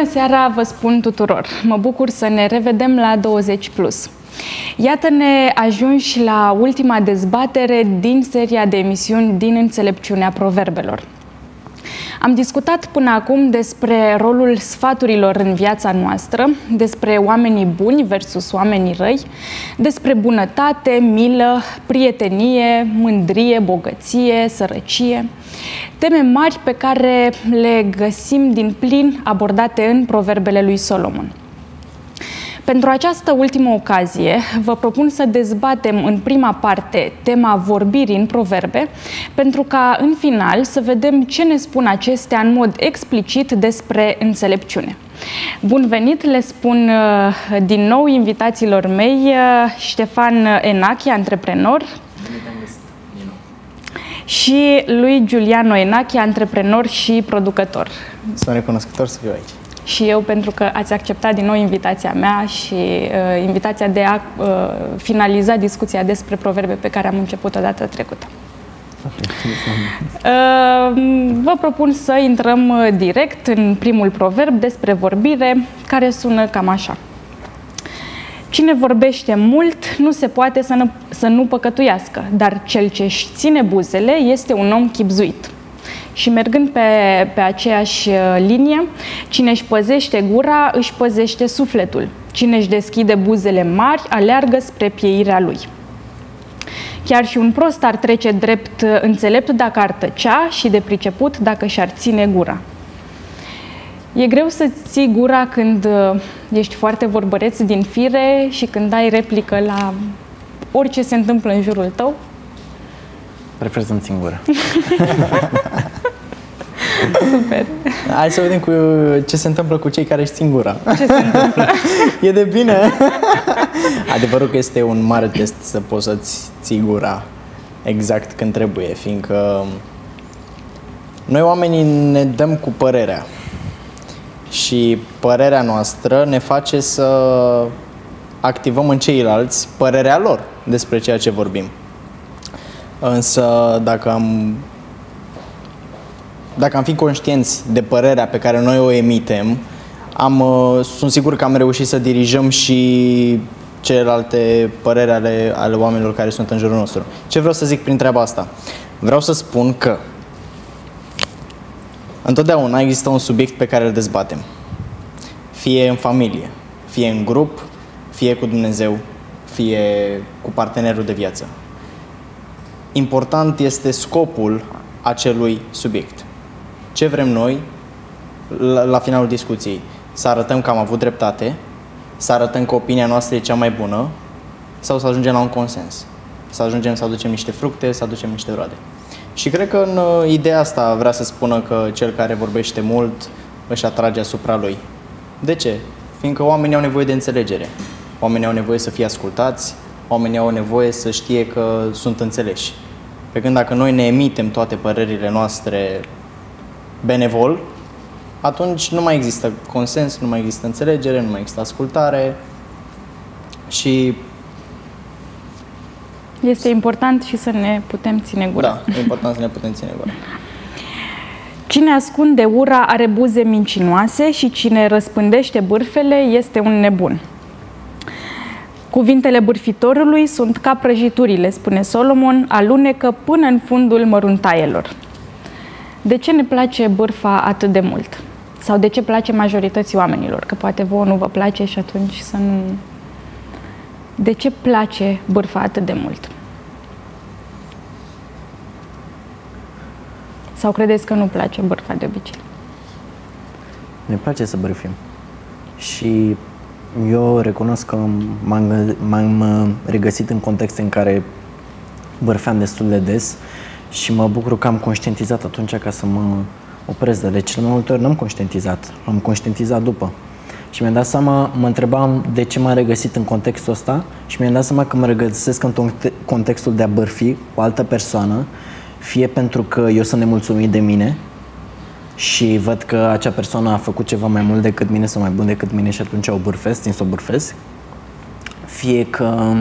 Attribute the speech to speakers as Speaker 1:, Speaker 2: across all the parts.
Speaker 1: Bună seara, vă spun tuturor! Mă bucur să ne revedem la 20+. Iată-ne ajunși la ultima dezbatere din seria de emisiuni din Înțelepciunea Proverbelor. Am discutat până acum despre rolul sfaturilor în viața noastră, despre oamenii buni versus oamenii răi, despre bunătate, milă, prietenie, mândrie, bogăție, sărăcie. Teme mari pe care le găsim din plin abordate în Proverbele lui Solomon. Pentru această ultimă ocazie, vă propun să dezbatem în prima parte tema vorbirii în proverbe, pentru ca în final să vedem ce ne spun acestea în mod explicit despre înțelepciune. Bun venit, le spun din nou invitațiilor mei, Ștefan Enache, antreprenor, și lui Giuliano Enache, antreprenor și producător.
Speaker 2: Sunt recunoscător să fiu aici.
Speaker 1: Și eu pentru că ați acceptat din nou invitația mea și invitația de a finaliza discuția despre proverbe pe care am început-o data trecută. Vă propun să intrăm direct în primul proverb despre vorbire, care sună cam așa. Cine vorbește mult nu se poate să nu păcătuiască, dar cel ce își ține buzele este un om chibzuit. Și mergând pe aceeași linie, cine își păzește gura, își păzește sufletul. Cine își deschide buzele mari, aleargă spre pieirea lui. Chiar și un prost ar trece drept înțelept dacă ar tăcea și de priceput dacă și-ar ține gura. E greu să ții gura când ești foarte vorbăreț din fire și când ai replică la orice se întâmplă în jurul tău?
Speaker 2: Prefer să-mi țin gura.
Speaker 1: Super!
Speaker 2: Hai să vedem ce se întâmplă cu cei care își țin gura.
Speaker 1: Ce se întâmplă?
Speaker 2: E de bine! Adevărul că este un mare test să poți să-ți ții gura exact când trebuie, fiindcă noi oamenii ne dăm cu părerea și părerea noastră ne face să activăm în ceilalți părerea lor despre ceea ce vorbim. Însă dacă am fi conștienți de părerea pe care noi o emitem, sunt sigur că am reușit să dirijăm și celelalte păreri ale oamenilor care sunt în jurul nostru. Ce vreau să zic prin treaba asta? Vreau să spun că întotdeauna există un subiect pe care îl dezbatem. Fie în familie, fie în grup, fie cu Dumnezeu, fie cu partenerul de viață. Important este scopul acelui subiect. Ce vrem noi la finalul discuției? Să arătăm că am avut dreptate, să arătăm că opinia noastră e cea mai bună sau să ajungem la un consens? Să ajungem să aducem niște fructe, să aducem niște roade. Și cred că în ideea asta vrea să spună că cel care vorbește mult își atrage asupra lui. De ce? Fiindcă oamenii au nevoie de înțelegere. Oamenii au nevoie să fie ascultați, oamenii au nevoie să știe că sunt înțeleși. Pe când dacă noi ne emitem toate părerile noastre benevol, atunci nu mai există consens, nu mai există înțelegere, nu mai există ascultare și...
Speaker 1: Este important și să ne putem ține gura.
Speaker 2: Da, e important să ne putem ține gura.
Speaker 1: Cine ascunde ura are buze mincinoase și cine răspândește bârfele este un nebun. Cuvintele bârfitorului sunt ca prăjiturile, spune Solomon, alunecă până în fundul măruntaielor. De ce ne place bârfa atât de mult? Sau de ce place majorității oamenilor? Că poate vouă nu vă place și atunci să nu... De ce place bârfa atât de mult? Sau credeți că nu place bârfa de obicei?
Speaker 3: Ne place să bârfim. Și eu recunosc că m-am regăsit în contexte în care bârfeam destul de des și mă bucur că am conștientizat atunci ca să mă opresc, dar de cele mai multe ori n-am conștientizat, am conștientizat după. Și mi-am dat seama, mă întrebam de ce m-am regăsit în contextul ăsta și mi-am dat seama că mă regăsesc în contextul de a bârfi o altă persoană, fie pentru că eu sunt nemulțumit de mine și văd că acea persoană a făcut ceva mai mult decât mine sau mai bun decât mine și atunci o bârfesc, țin să o bârfesc, fie că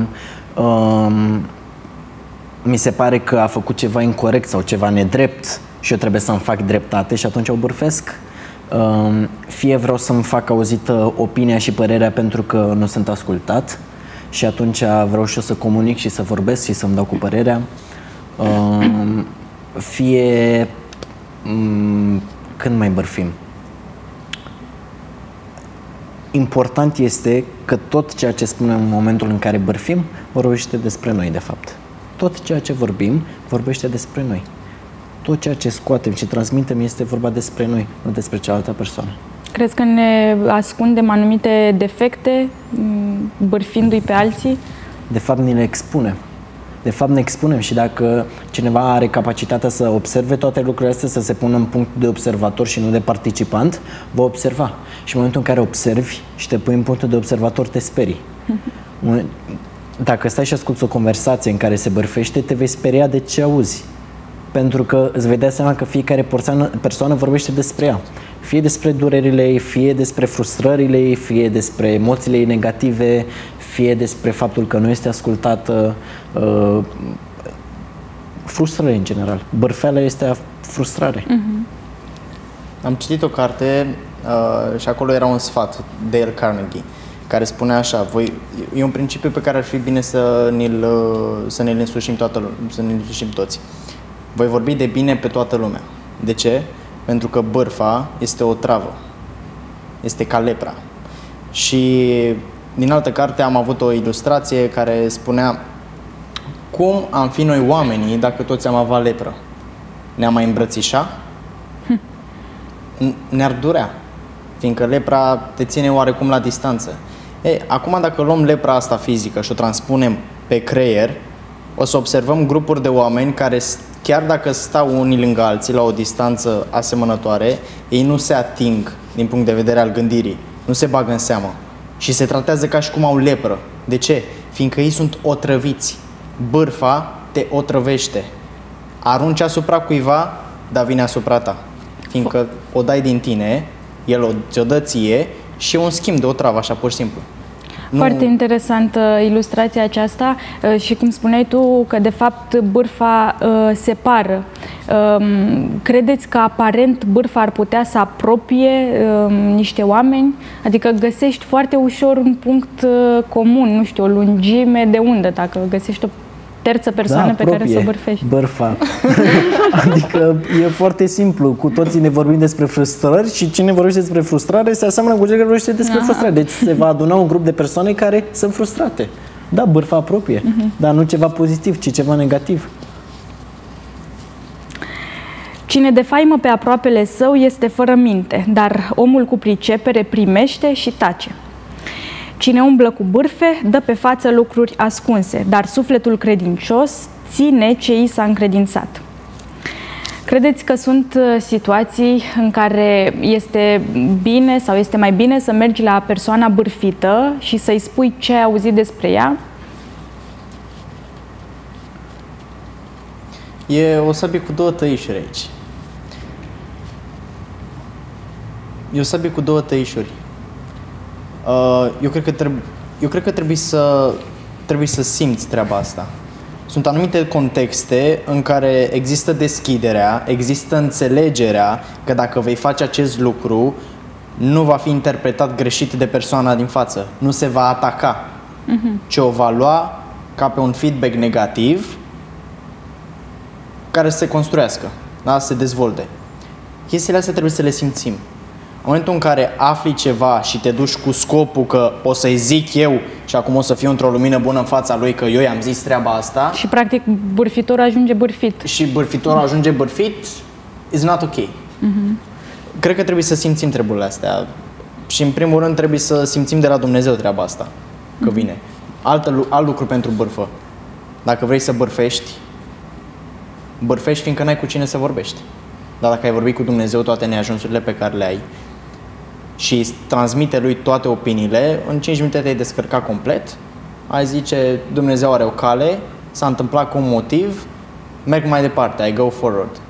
Speaker 3: mi se pare că a făcut ceva incorect sau ceva nedrept și eu trebuie să-mi fac dreptate și atunci o bârfesc, Fie vreau să-mi fac auzită opinia și părerea pentru că nu sunt ascultat și atunci vreau și eu să comunic și să vorbesc și să-mi dau cu părerea. Fie când mai bârfim. Important este că tot ceea ce spunem în momentul în care bârfim vorbește despre noi, de fapt. Tot ceea ce vorbim vorbește despre noi. Tot ceea ce scoatem și transmitem este vorba despre noi, nu despre cealaltă persoană.
Speaker 1: Crezi că ne ascundem anumite defecte bârfindu-i pe alții?
Speaker 3: De fapt, ni le expunem. De fapt, ne expunem și dacă cineva are capacitatea să observe toate lucrurile astea, să se pună în punct de observator și nu de participant, va observa. Și în momentul în care observi și te pui în punctul de observator, te sperii. Dacă stai și asculți o conversație în care se bârfește, te vei speria de ce auzi. Pentru că îți vei da seama că fiecare persoană vorbește despre ea. Fie despre durerile ei, fie despre frustrările ei, fie despre emoțiile ei negative, fie despre faptul că nu este ascultată, frustrare în general. Bârfeala este frustrare.
Speaker 2: Am citit o carte și acolo era un sfat, Dale Carnegie, care spunea așa, e un principiu pe care ar fi bine să ne-l însușim toți. Voi vorbi de bine pe toată lumea. De ce? Pentru că bârfa este o travă. Este ca lepra. Și din altă carte am avut o ilustrație care spunea cum am fi noi oamenii dacă toți am avea lepră. Ne-am mai îmbrățișa? Ne-ar durea. Fiindcă lepra te ține oarecum la distanță. Acum dacă luăm lepra asta fizică și o transpunem pe creier, o să observăm grupuri de oameni care, chiar dacă stau unii lângă alții la o distanță asemănătoare, ei nu se ating din punct de vedere al gândirii, nu se bagă în seamă și se tratează ca și cum au lepră. De ce? Fiindcă ei sunt otrăviți. Bârfa te otrăvește. Arunci asupra cuiva, dar vine asupra ta. Fiindcă o dai din tine, el ți-o dă ție și e un schimb de otravă, așa pur și simplu.
Speaker 1: Foarte interesantă ilustrația aceasta și cum spuneai tu că de fapt bârfa separă. Credeți că aparent bârfa ar putea să apropie niște oameni? Adică găsești foarte ușor un punct comun, nu știu, o lungime de undă, dacă găsești o terță persoană pe care să o bârfești.
Speaker 3: Bârfa. Adică e foarte simplu. Cu toții ne vorbim despre frustrări și cine vorbește despre frustrare se aseamănă cu cel care vorbește despre frustrare. Deci se va aduna un grup de persoane care sunt frustrate. Da, bârfa apropie. Dar nu ceva pozitiv, ci ceva negativ.
Speaker 1: Cine defaimă pe aproapele său este fără minte, dar omul cu pricepere primește și tace. Cine umblă cu bârfe dă pe față lucruri ascunse, dar sufletul credincios ține ce i s-a încredințat. Credeți că sunt situații în care este bine sau este mai bine să mergi la persoana bârfită și să-i spui ce ai auzit despre ea?
Speaker 2: E o sabie cu două tăișuri aici. E o sabie cu două tăișuri. Eu cred că trebuie să simți treaba asta. Sunt anumite contexte în care există deschiderea, există înțelegerea că dacă vei face acest lucru, nu va fi interpretat greșit de persoana din față, nu se va ataca, ci o va lua ca pe un feedback negativ care să se construiască, da? Să se dezvolte. Chestiile astea trebuie să le simțim. În momentul în care afli ceva și te duci cu scopul că o să-i zic eu și acum o să fiu într-o lumină bună în fața lui că eu i-am zis treaba asta...
Speaker 1: Și practic bârfitorul ajunge bârfit.
Speaker 2: Și bârfitorul ajunge bârfit, is not ok. Cred că trebuie să simțim treburile astea. Și în primul rând trebuie să simțim de la Dumnezeu treaba asta, că vine. Alt lucru pentru bârfă. Dacă vrei să bârfești, bârfești fiindcă n-ai cu cine să vorbești. Dar dacă ai vorbit cu Dumnezeu toate neajunsurile pe care le ai și îi transmite lui toate opiniile, în 5 minute te-ai descărcat complet, ai zice, Dumnezeu are o cale, s-a întâmplat cu un motiv, merg mai departe, I go forward.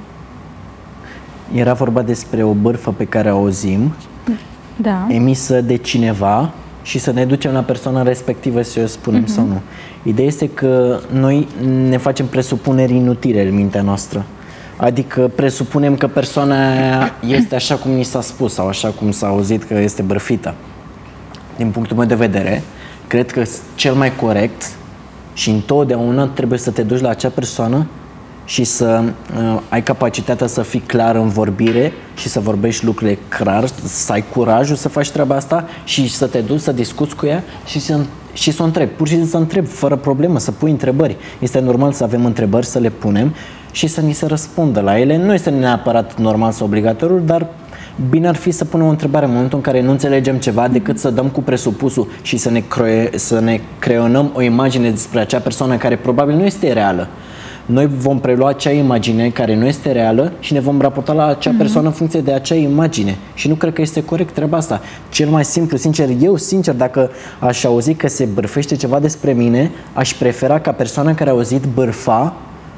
Speaker 3: Era vorba despre o bârfă pe care o auzim, emisă de cineva și să ne ducem la persoana respectivă să o spunem sau nu. Ideea este că noi ne facem presupuneri inutile în mintea noastră. Adică presupunem că persoana aia este așa cum ni s-a spus sau așa cum s-a auzit că este bârfită. Din punctul meu de vedere, cred că cel mai corect și întotdeauna trebuie să te duci la acea persoană și să ai capacitatea să fii clar în vorbire și să vorbești lucrurile clar, să ai curajul să faci treaba asta și să te duci să discuți cu ea și să o întrebi. Pur și simplu să întrebi, fără problemă, să pui întrebări. Este normal să avem întrebări, să le punem și să ni se răspundă la ele. Nu este neapărat normal sau obligatoriu, dar bine ar fi să punem o întrebare în momentul în care nu înțelegem ceva, decât să dăm cu presupusul și să ne creionăm o imagine despre acea persoană care probabil nu este reală. Noi vom prelua acea imagine care nu este reală și ne vom raporta la acea persoană în funcție de acea imagine. Și nu cred că este corect treaba asta. Cel mai simplu, sincer, dacă aș auzi că se bârfește ceva despre mine, aș prefera ca persoana care a auzit bârfa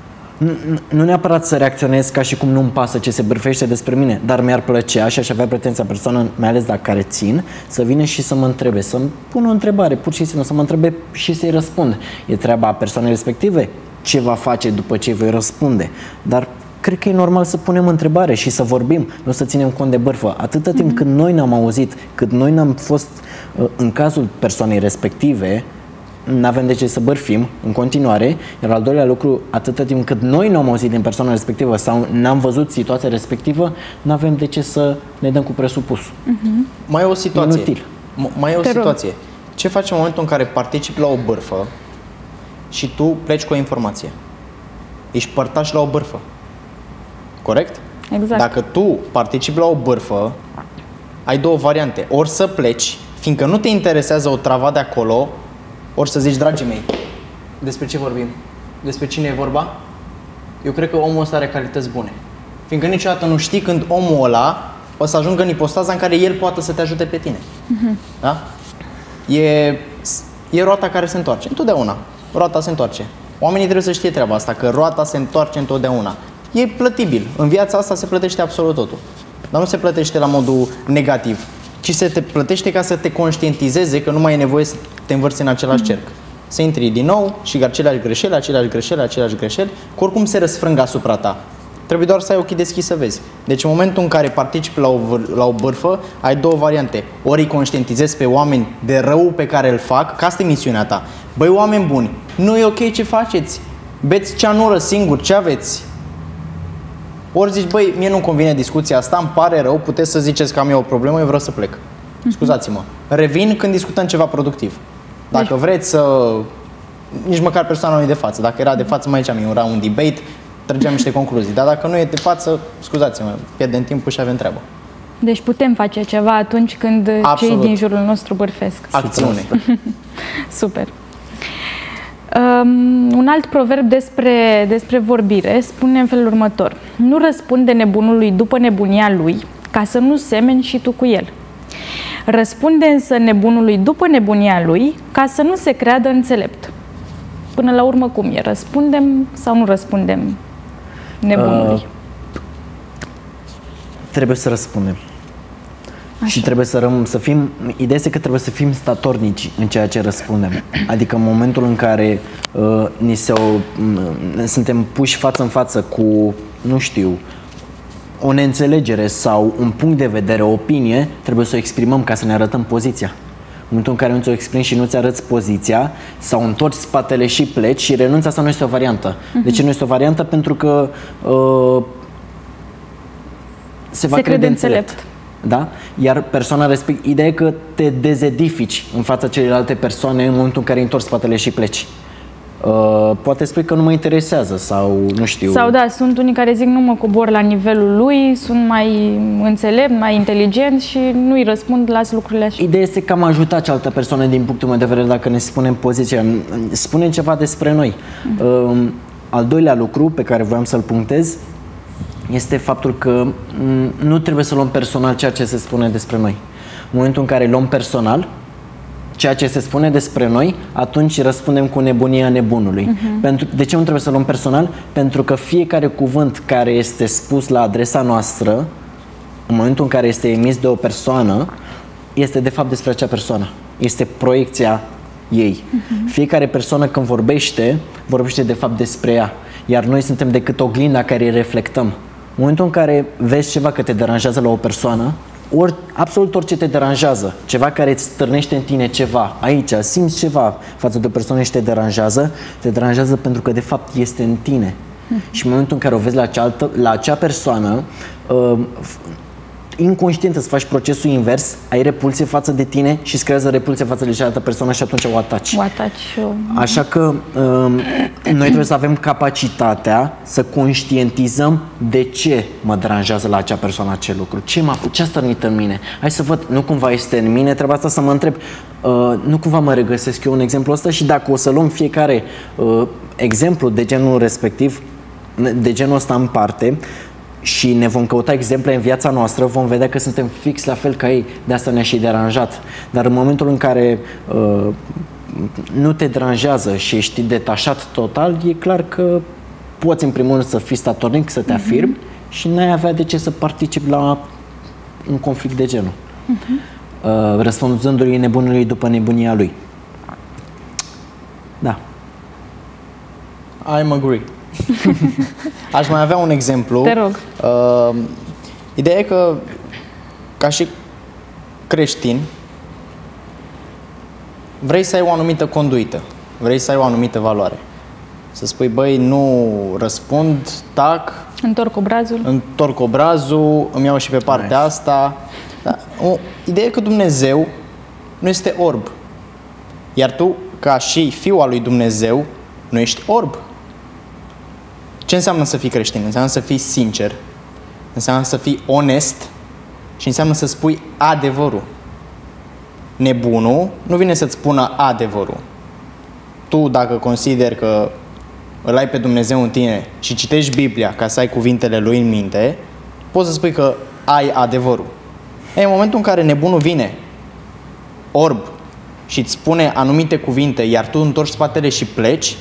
Speaker 3: nu neapărat să reacționez ca și cum nu-mi pasă ce se bârfește despre mine, dar mi-ar plăcea și aș avea pretenția persoană, mai ales la care țin, să vină și să mă întrebe, să-mi pună o întrebare, pur și simplu, să mă întrebe și să-i răspund. E treaba persoanei respective ce va face după ce îi voi răspunde. Dar cred că e normal să punem întrebare și să vorbim, nu să ținem cont de bârfă. Atâta timp cât noi n-am auzit, cât noi n-am fost în cazul persoanei respective, n-avem de ce să bârfim în continuare, iar al doilea lucru, atâta timp cât noi nu am auzit din persoana respectivă sau n-am văzut situația respectivă, n-avem de ce să ne dăm cu presupus.
Speaker 2: Mai e o situație.
Speaker 3: Inutil.
Speaker 2: Mai e o situație. Ce faci în momentul în care participi la o bârfă și tu pleci cu o informație? Ești părtaș la o bârfă. Corect?
Speaker 1: Exact.
Speaker 2: Dacă tu participi la o bârfă, ai două variante. Ori să pleci, fiindcă nu te interesează o travă de acolo, ori să zici, dragii mei, despre ce vorbim? Despre cine e vorba? Eu cred că omul ăsta are calități bune. Fiindcă niciodată nu știi când omul ăla o să ajungă în ipostaza în care el poate să te ajute pe tine. Da? E roata care se întoarce. Întotdeauna. Roata se întoarce. Oamenii trebuie să știe treaba asta, că roata se întoarce întotdeauna. E plătibil. În viața asta se plătește absolut totul. Dar nu se plătește la modul negativ, ci se te plătește ca să te conștientizeze că nu mai e nevoie să te învârți în același cerc. Să intri din nou și aceleași greșeli, că oricum se răsfrâng asupra ta. Trebuie doar să ai ochii deschiși să vezi. Deci în momentul în care participi la o bârfă, ai două variante. Ori îi conștientizezi pe oameni de rău pe care îl fac, că asta e misiunea ta. Băi, oameni buni, nu e ok ce faceți. Beți ceanură singur, ce aveți? Ori zici, băi, mie nu-mi convine discuția asta, îmi pare rău, puteți să ziceți că am eu o problemă, eu vreau să plec. Scuzați-mă. Revin când discutăm ceva productiv. Dacă vreți să... Nici măcar persoana nu e de față. Dacă era de față, mai ziceam, era un debate, trăgeam niște concluzii. Dar dacă nu e de față, scuzați-mă, pierdem timpul și avem treabă. Deci putem face ceva atunci când cei din jurul nostru bârfesc. Acțiune. Super. Un alt proverb despre vorbire spune în felul următor: nu răspunde nebunului după nebunia lui, ca să nu semeni și tu cu el. Răspunde însă nebunului după nebunia lui, ca să nu se creadă înțelept. Până la urmă cum e? Răspundem sau nu răspundem nebunului? Trebuie să răspundem. Așa. Și trebuie să fim, ideea este că trebuie să fim statornici în ceea ce răspundem. Adică în momentul în care suntem puși față în față cu, nu știu, o neînțelegere sau un punct de vedere, o opinie, trebuie să o exprimăm ca să ne arătăm poziția. În momentul în care nu ți-o exprimi și nu ți arăți poziția, sau întorci spatele și pleci și renunți, asta nu este o variantă. De ce nu este o variantă? Pentru că se va crede înțelept. Da? Iar persoana respectivă, ideea e că te dezedifici în fața celelalte persoane în momentul în care întorci spatele și pleci. Poate spui că nu mă interesează sau nu știu. Sau da, sunt unii care zic nu mă cobor la nivelul lui, sunt mai înțelept, mai inteligent și nu îi răspund, las lucrurile așa. Ideea este că am ajutat cealaltă persoană din punctul meu de vedere dacă ne spunem poziția, spunem ceva despre noi. Al doilea lucru pe care voiam să-l punctez este faptul că nu trebuie să luăm personal ceea ce se spune despre noi. În momentul în care luăm personal ceea ce se spune despre noi, atunci răspundem cu nebunia nebunului. De ce nu trebuie să luăm personal? Pentru că fiecare cuvânt care este spus la adresa noastră, în momentul în care este emis de o persoană, este de fapt despre acea persoană. Este proiecția ei. Fiecare persoană când vorbește de fapt despre ea.
Speaker 3: iar noi suntem decât oglinda care îi reflectăm. În momentul în care vezi ceva că te deranjează la o persoană, absolut orice te deranjează, ceva care îți stârnește în tine ceva, aici, simți ceva față de o persoană și te deranjează pentru că de fapt este în tine. Și în momentul în care o vezi la acea persoană, inconștient să faci procesul invers, ai repulsie față de tine și îți creează repulsie față de cealaltă persoană și atunci o ataci. Așa că noi trebuie să avem capacitatea să conștientizăm de ce mă deranjează la acea persoană acel lucru. Ce a stârnit în mine? Hai să văd, nu cumva este în mine, trebuie asta să mă întreb, nu cumva mă regăsesc eu în exemplul ăsta și dacă o să luăm fiecare exemplu de genul respectiv, de genul ăsta în parte, și ne vom căuta exemple în viața noastră, vom vedea că suntem fix la fel ca ei, de asta ne-a și deranjat. Dar în momentul în care nu te deranjează și ești detașat total, e clar că poți în primul rând să fii statornic, să te afirmi și n-ai avea de ce să participi la un conflict de genul. Răspunzându-i nebunului după nebunia lui. Da.
Speaker 2: I'm agree. Aș mai avea un exemplu.
Speaker 1: Te rog.
Speaker 2: Ideea e că, ca și creștin, vrei să ai o anumită conduită, vrei să ai o anumită valoare. Să spui, băi, nu răspund, tac, întorc obrazul, îmi iau și pe partea asta. Da. Ideea e că Dumnezeu nu este orb. Iar tu, ca și fiul al lui Dumnezeu, nu ești orb. Ce înseamnă să fii creștin? Înseamnă să fii sincer, înseamnă să fii onest și înseamnă să spui adevărul. Nebunul nu vine să-ți spună adevărul. Tu, dacă consideri că îl ai pe Dumnezeu în tine și citești Biblia ca să ai cuvintele Lui în minte, poți să spui că ai adevărul. În momentul în care nebunul vine orb și îți spune anumite cuvinte, iar tu întorci spatele și pleci,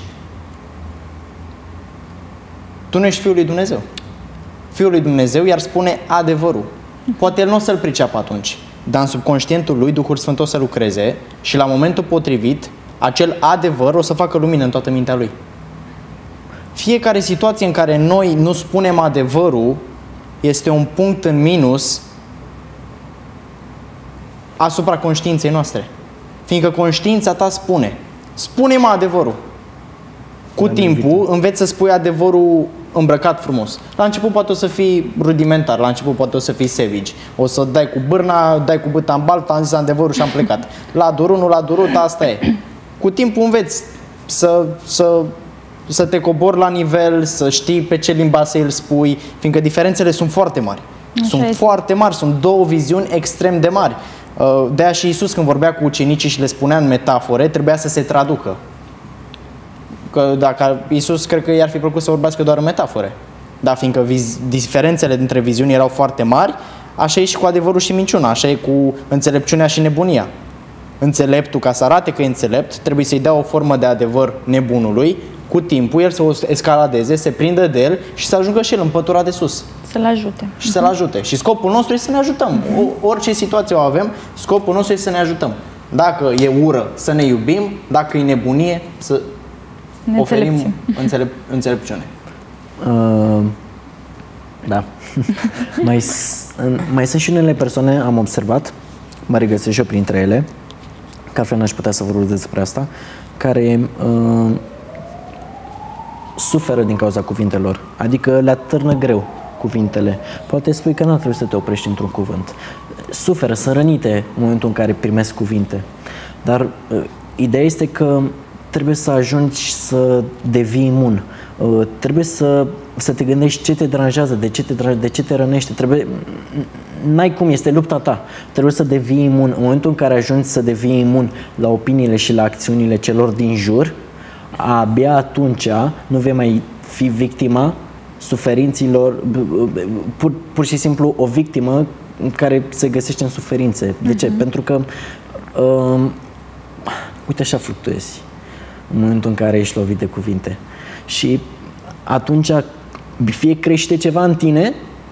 Speaker 2: tu nu ești Fiul lui Dumnezeu. Fiul lui Dumnezeu iar spune adevărul. Poate el nu o să-l priceapă atunci, dar în subconștientul lui Duhul Sfânt o să lucreze și la momentul potrivit acel adevăr o să facă lumină în toată mintea lui. Fiecare situație în care noi nu spunem adevărul este un punct în minus asupra conștiinței noastre. Fiindcă conștiința ta spune-mă adevărul. Cu timpul înveți să spui adevărul îmbrăcat frumos. La început poate o să fii rudimentar, la început poate o să fii savage. O să dai cu bârna, dai cu bâta în baltă, am zis adevărul și am plecat. La durut, nu la durut, asta e. Cu timpul înveți să te cobori la nivel, să știi pe ce limba să îl spui, fiindcă diferențele sunt foarte mari. Foarte mari, sunt două viziuni extrem de mari. De-aia și Iisus, când vorbea cu ucenicii și le spunea în metafore, trebuia să se traducă. Că dacă Iisus, cred că i-ar fi plăcut să vorbească doar în metafore. Da, fiindcă diferențele dintre viziuni erau foarte mari, așa e și cu adevărul și minciuna, așa e cu înțelepciunea și nebunia. Înțeleptul, ca să arate că e înțelept, trebuie să-i dea o formă de adevăr nebunului, cu timpul el să o escaladeze, se prindă de el și să ajungă și el în pătura de sus.
Speaker 1: Să-l ajute.
Speaker 2: Și să-l ajute. Și scopul nostru este să ne ajutăm. Orice situație o avem, scopul nostru este să ne ajutăm. Dacă e ură, să ne iubim, dacă e nebunie, să oferim înțelepciune.
Speaker 3: Da. Mai sunt și unele persoane, am observat, mă regăsesc și eu printre ele, că altfel n-aș putea să vorbesc despre asta, care suferă din cauza cuvintelor, adică le atârnă greu cuvintele. Poate spui că nu trebuie să te oprești într-un cuvânt. Suferă, sunt rănite în momentul în care primesc cuvinte. Dar ideea este că trebuie să ajungi să devii imun. Trebuie să te gândești ce te deranjează, de ce te rănește. N-ai cum, este lupta ta. Trebuie să devii imun. În momentul în care ajungi să devii imun la opiniile și la acțiunile celor din jur, abia atunci nu vei mai fi victima suferinților, pur și simplu o victimă care se găsește în suferințe. De ce? Pentru că uite așa fluctuezi în momentul în care ești lovit de cuvinte. Și atunci fie crește ceva în tine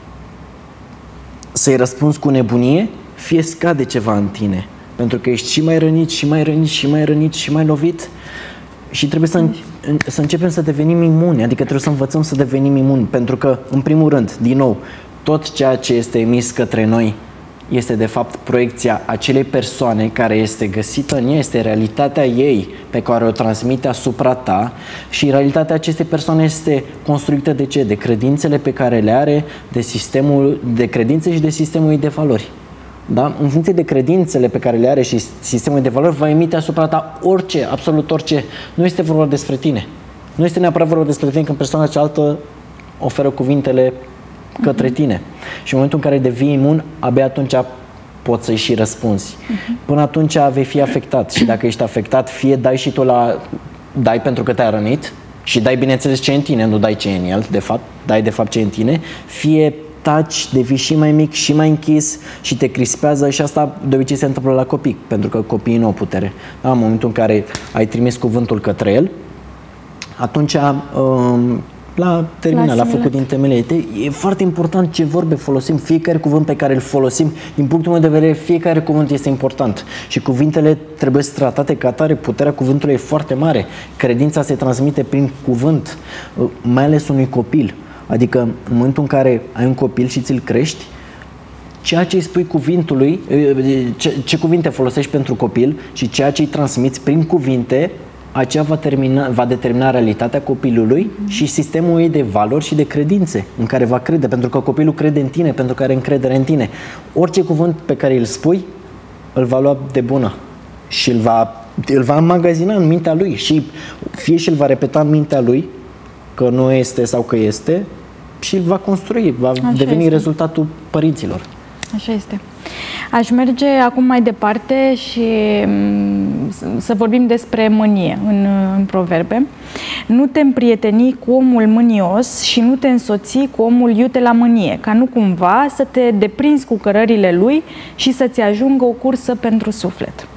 Speaker 3: să-i răspunzi cu nebunie, fie scade ceva în tine. Pentru că ești și mai rănit, și mai rănit, și mai rănit, și mai lovit. Și trebuie să să începem să devenim imuni, adică trebuie să învățăm să devenim imuni, pentru că, în primul rând, din nou, tot ceea ce este emis către noi este de fapt proiecția acelei persoane care este găsită în ea, este realitatea ei pe care o transmite asupra ta și realitatea acestei persoane este construită de ce? De credințele pe care le are, de sistemul de credințe și de sistemul ei de valori. Da? În funcție de credințele pe care le are și sistemul de valori va emite asupra ta orice, absolut orice. Nu este vorba despre tine. Nu este neapărat vorba despre tine când persoana cealaltă oferă cuvintele către tine. Și în momentul în care devii imun, abia atunci poți să-i și răspunzi. Până atunci vei fi afectat și dacă ești afectat, fie dai și tu dai pentru că te-a rănit și dai bineînțeles ce e în tine, nu dai ce e în el, de fapt, dai de fapt ce e în tine, fie taci, devii și mai mic și mai închis și te crispează și asta de obicei se întâmplă la copii, pentru că copiii nu au putere. Da? În momentul în care ai trimis cuvântul către el, atunci l-a terminat, l-a făcut din temelie. E foarte important ce vorbe folosim, fiecare cuvânt pe care îl folosim, din punctul meu de vedere, fiecare cuvânt este important și cuvintele trebuie tratate ca atare, puterea cuvântului e foarte mare, credința se transmite prin cuvânt, mai ales unui copil, adică în momentul în care ai un copil și ți-l crești, ceea ce îi spui cuvintului, ce cuvinte folosești pentru copil și ceea ce îi transmiți prin cuvinte, aceea va determina realitatea copilului și sistemul ei de valori și de credințe în care va crede, pentru că copilul crede în tine, pentru că are încredere în tine. Orice cuvânt pe care îl spui, îl va lua de bună și îl va înmagazina în mintea lui și fie și îl va repeta în mintea lui că nu este sau că este și îl va construi, va deveni rezultatul părinților.
Speaker 1: Așa este. Aș merge acum mai departe și să vorbim despre mânie în proverbe. Nu te împrieteni cu omul mânios și nu te însoți cu omul iute la mânie, ca nu cumva să te deprinzi cu cărările lui și să-ți ajungă o cursă pentru suflet.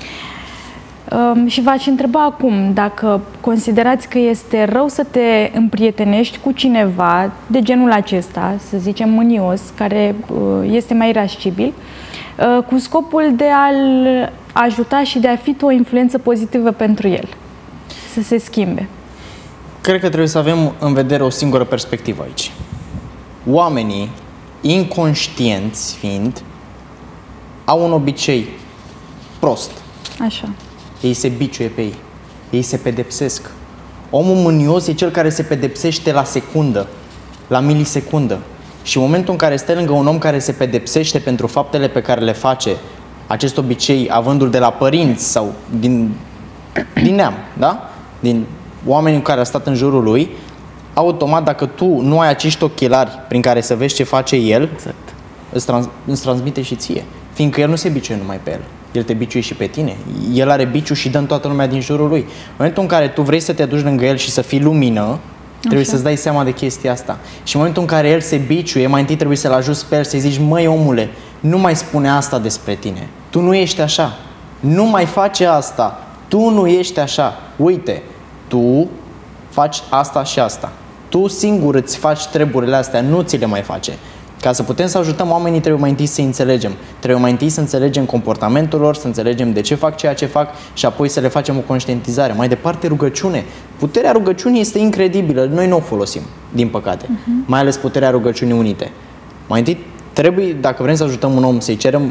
Speaker 1: Și v-aș întreba acum dacă considerați că este rău să te împrietenești cu cineva de genul acesta, să zicem mânios, care este mai irascibil, cu scopul de a-l ajuta și de a fi tu o influență pozitivă pentru el, să se schimbe.
Speaker 2: Cred că trebuie să avem în vedere o singură perspectivă aici. Oamenii, inconștienți fiind, au un obicei prost.
Speaker 1: Așa.
Speaker 2: Ei se biciuie pe ei. Ei se pedepsesc. Omul mânios e cel care se pedepsește la secundă, la milisecundă. Și în momentul în care stai lângă un om care se pedepsește pentru faptele pe care le face, acest obicei avându-l de la părinți sau din neam, da? Din oamenii care au stat în jurul lui, automat dacă tu nu ai acești ochelari prin care să vezi ce face el, exact, îți transmite și ție. Fiindcă el nu se biciuie numai pe el. El te biciuie și pe tine. El are biciu și dă în toată lumea din jurul lui. În momentul în care tu vrei să te duci lângă el și să fii lumină, trebuie să-ți dai seama de chestia asta. Și în momentul în care el se biciuie, mai întâi trebuie să-l ajuți pe el, să-i zici: măi omule, nu mai spune asta despre tine. Tu nu ești așa. Nu mai face asta. Tu nu ești așa. Uite, tu faci asta și asta. Tu singur îți faci treburile astea, nu ți le mai face. Ca să putem să ajutăm oamenii, trebuie mai întâi să-i înțelegem. Trebuie mai întâi să înțelegem comportamentul lor, să înțelegem de ce fac ceea ce fac și apoi să le facem o conștientizare. Mai departe, rugăciune. Puterea rugăciunii este incredibilă. Noi nu o folosim, din păcate. Mai ales puterea rugăciunii unite. Mai întâi trebuie, dacă vrem să ajutăm un om, să-i cerem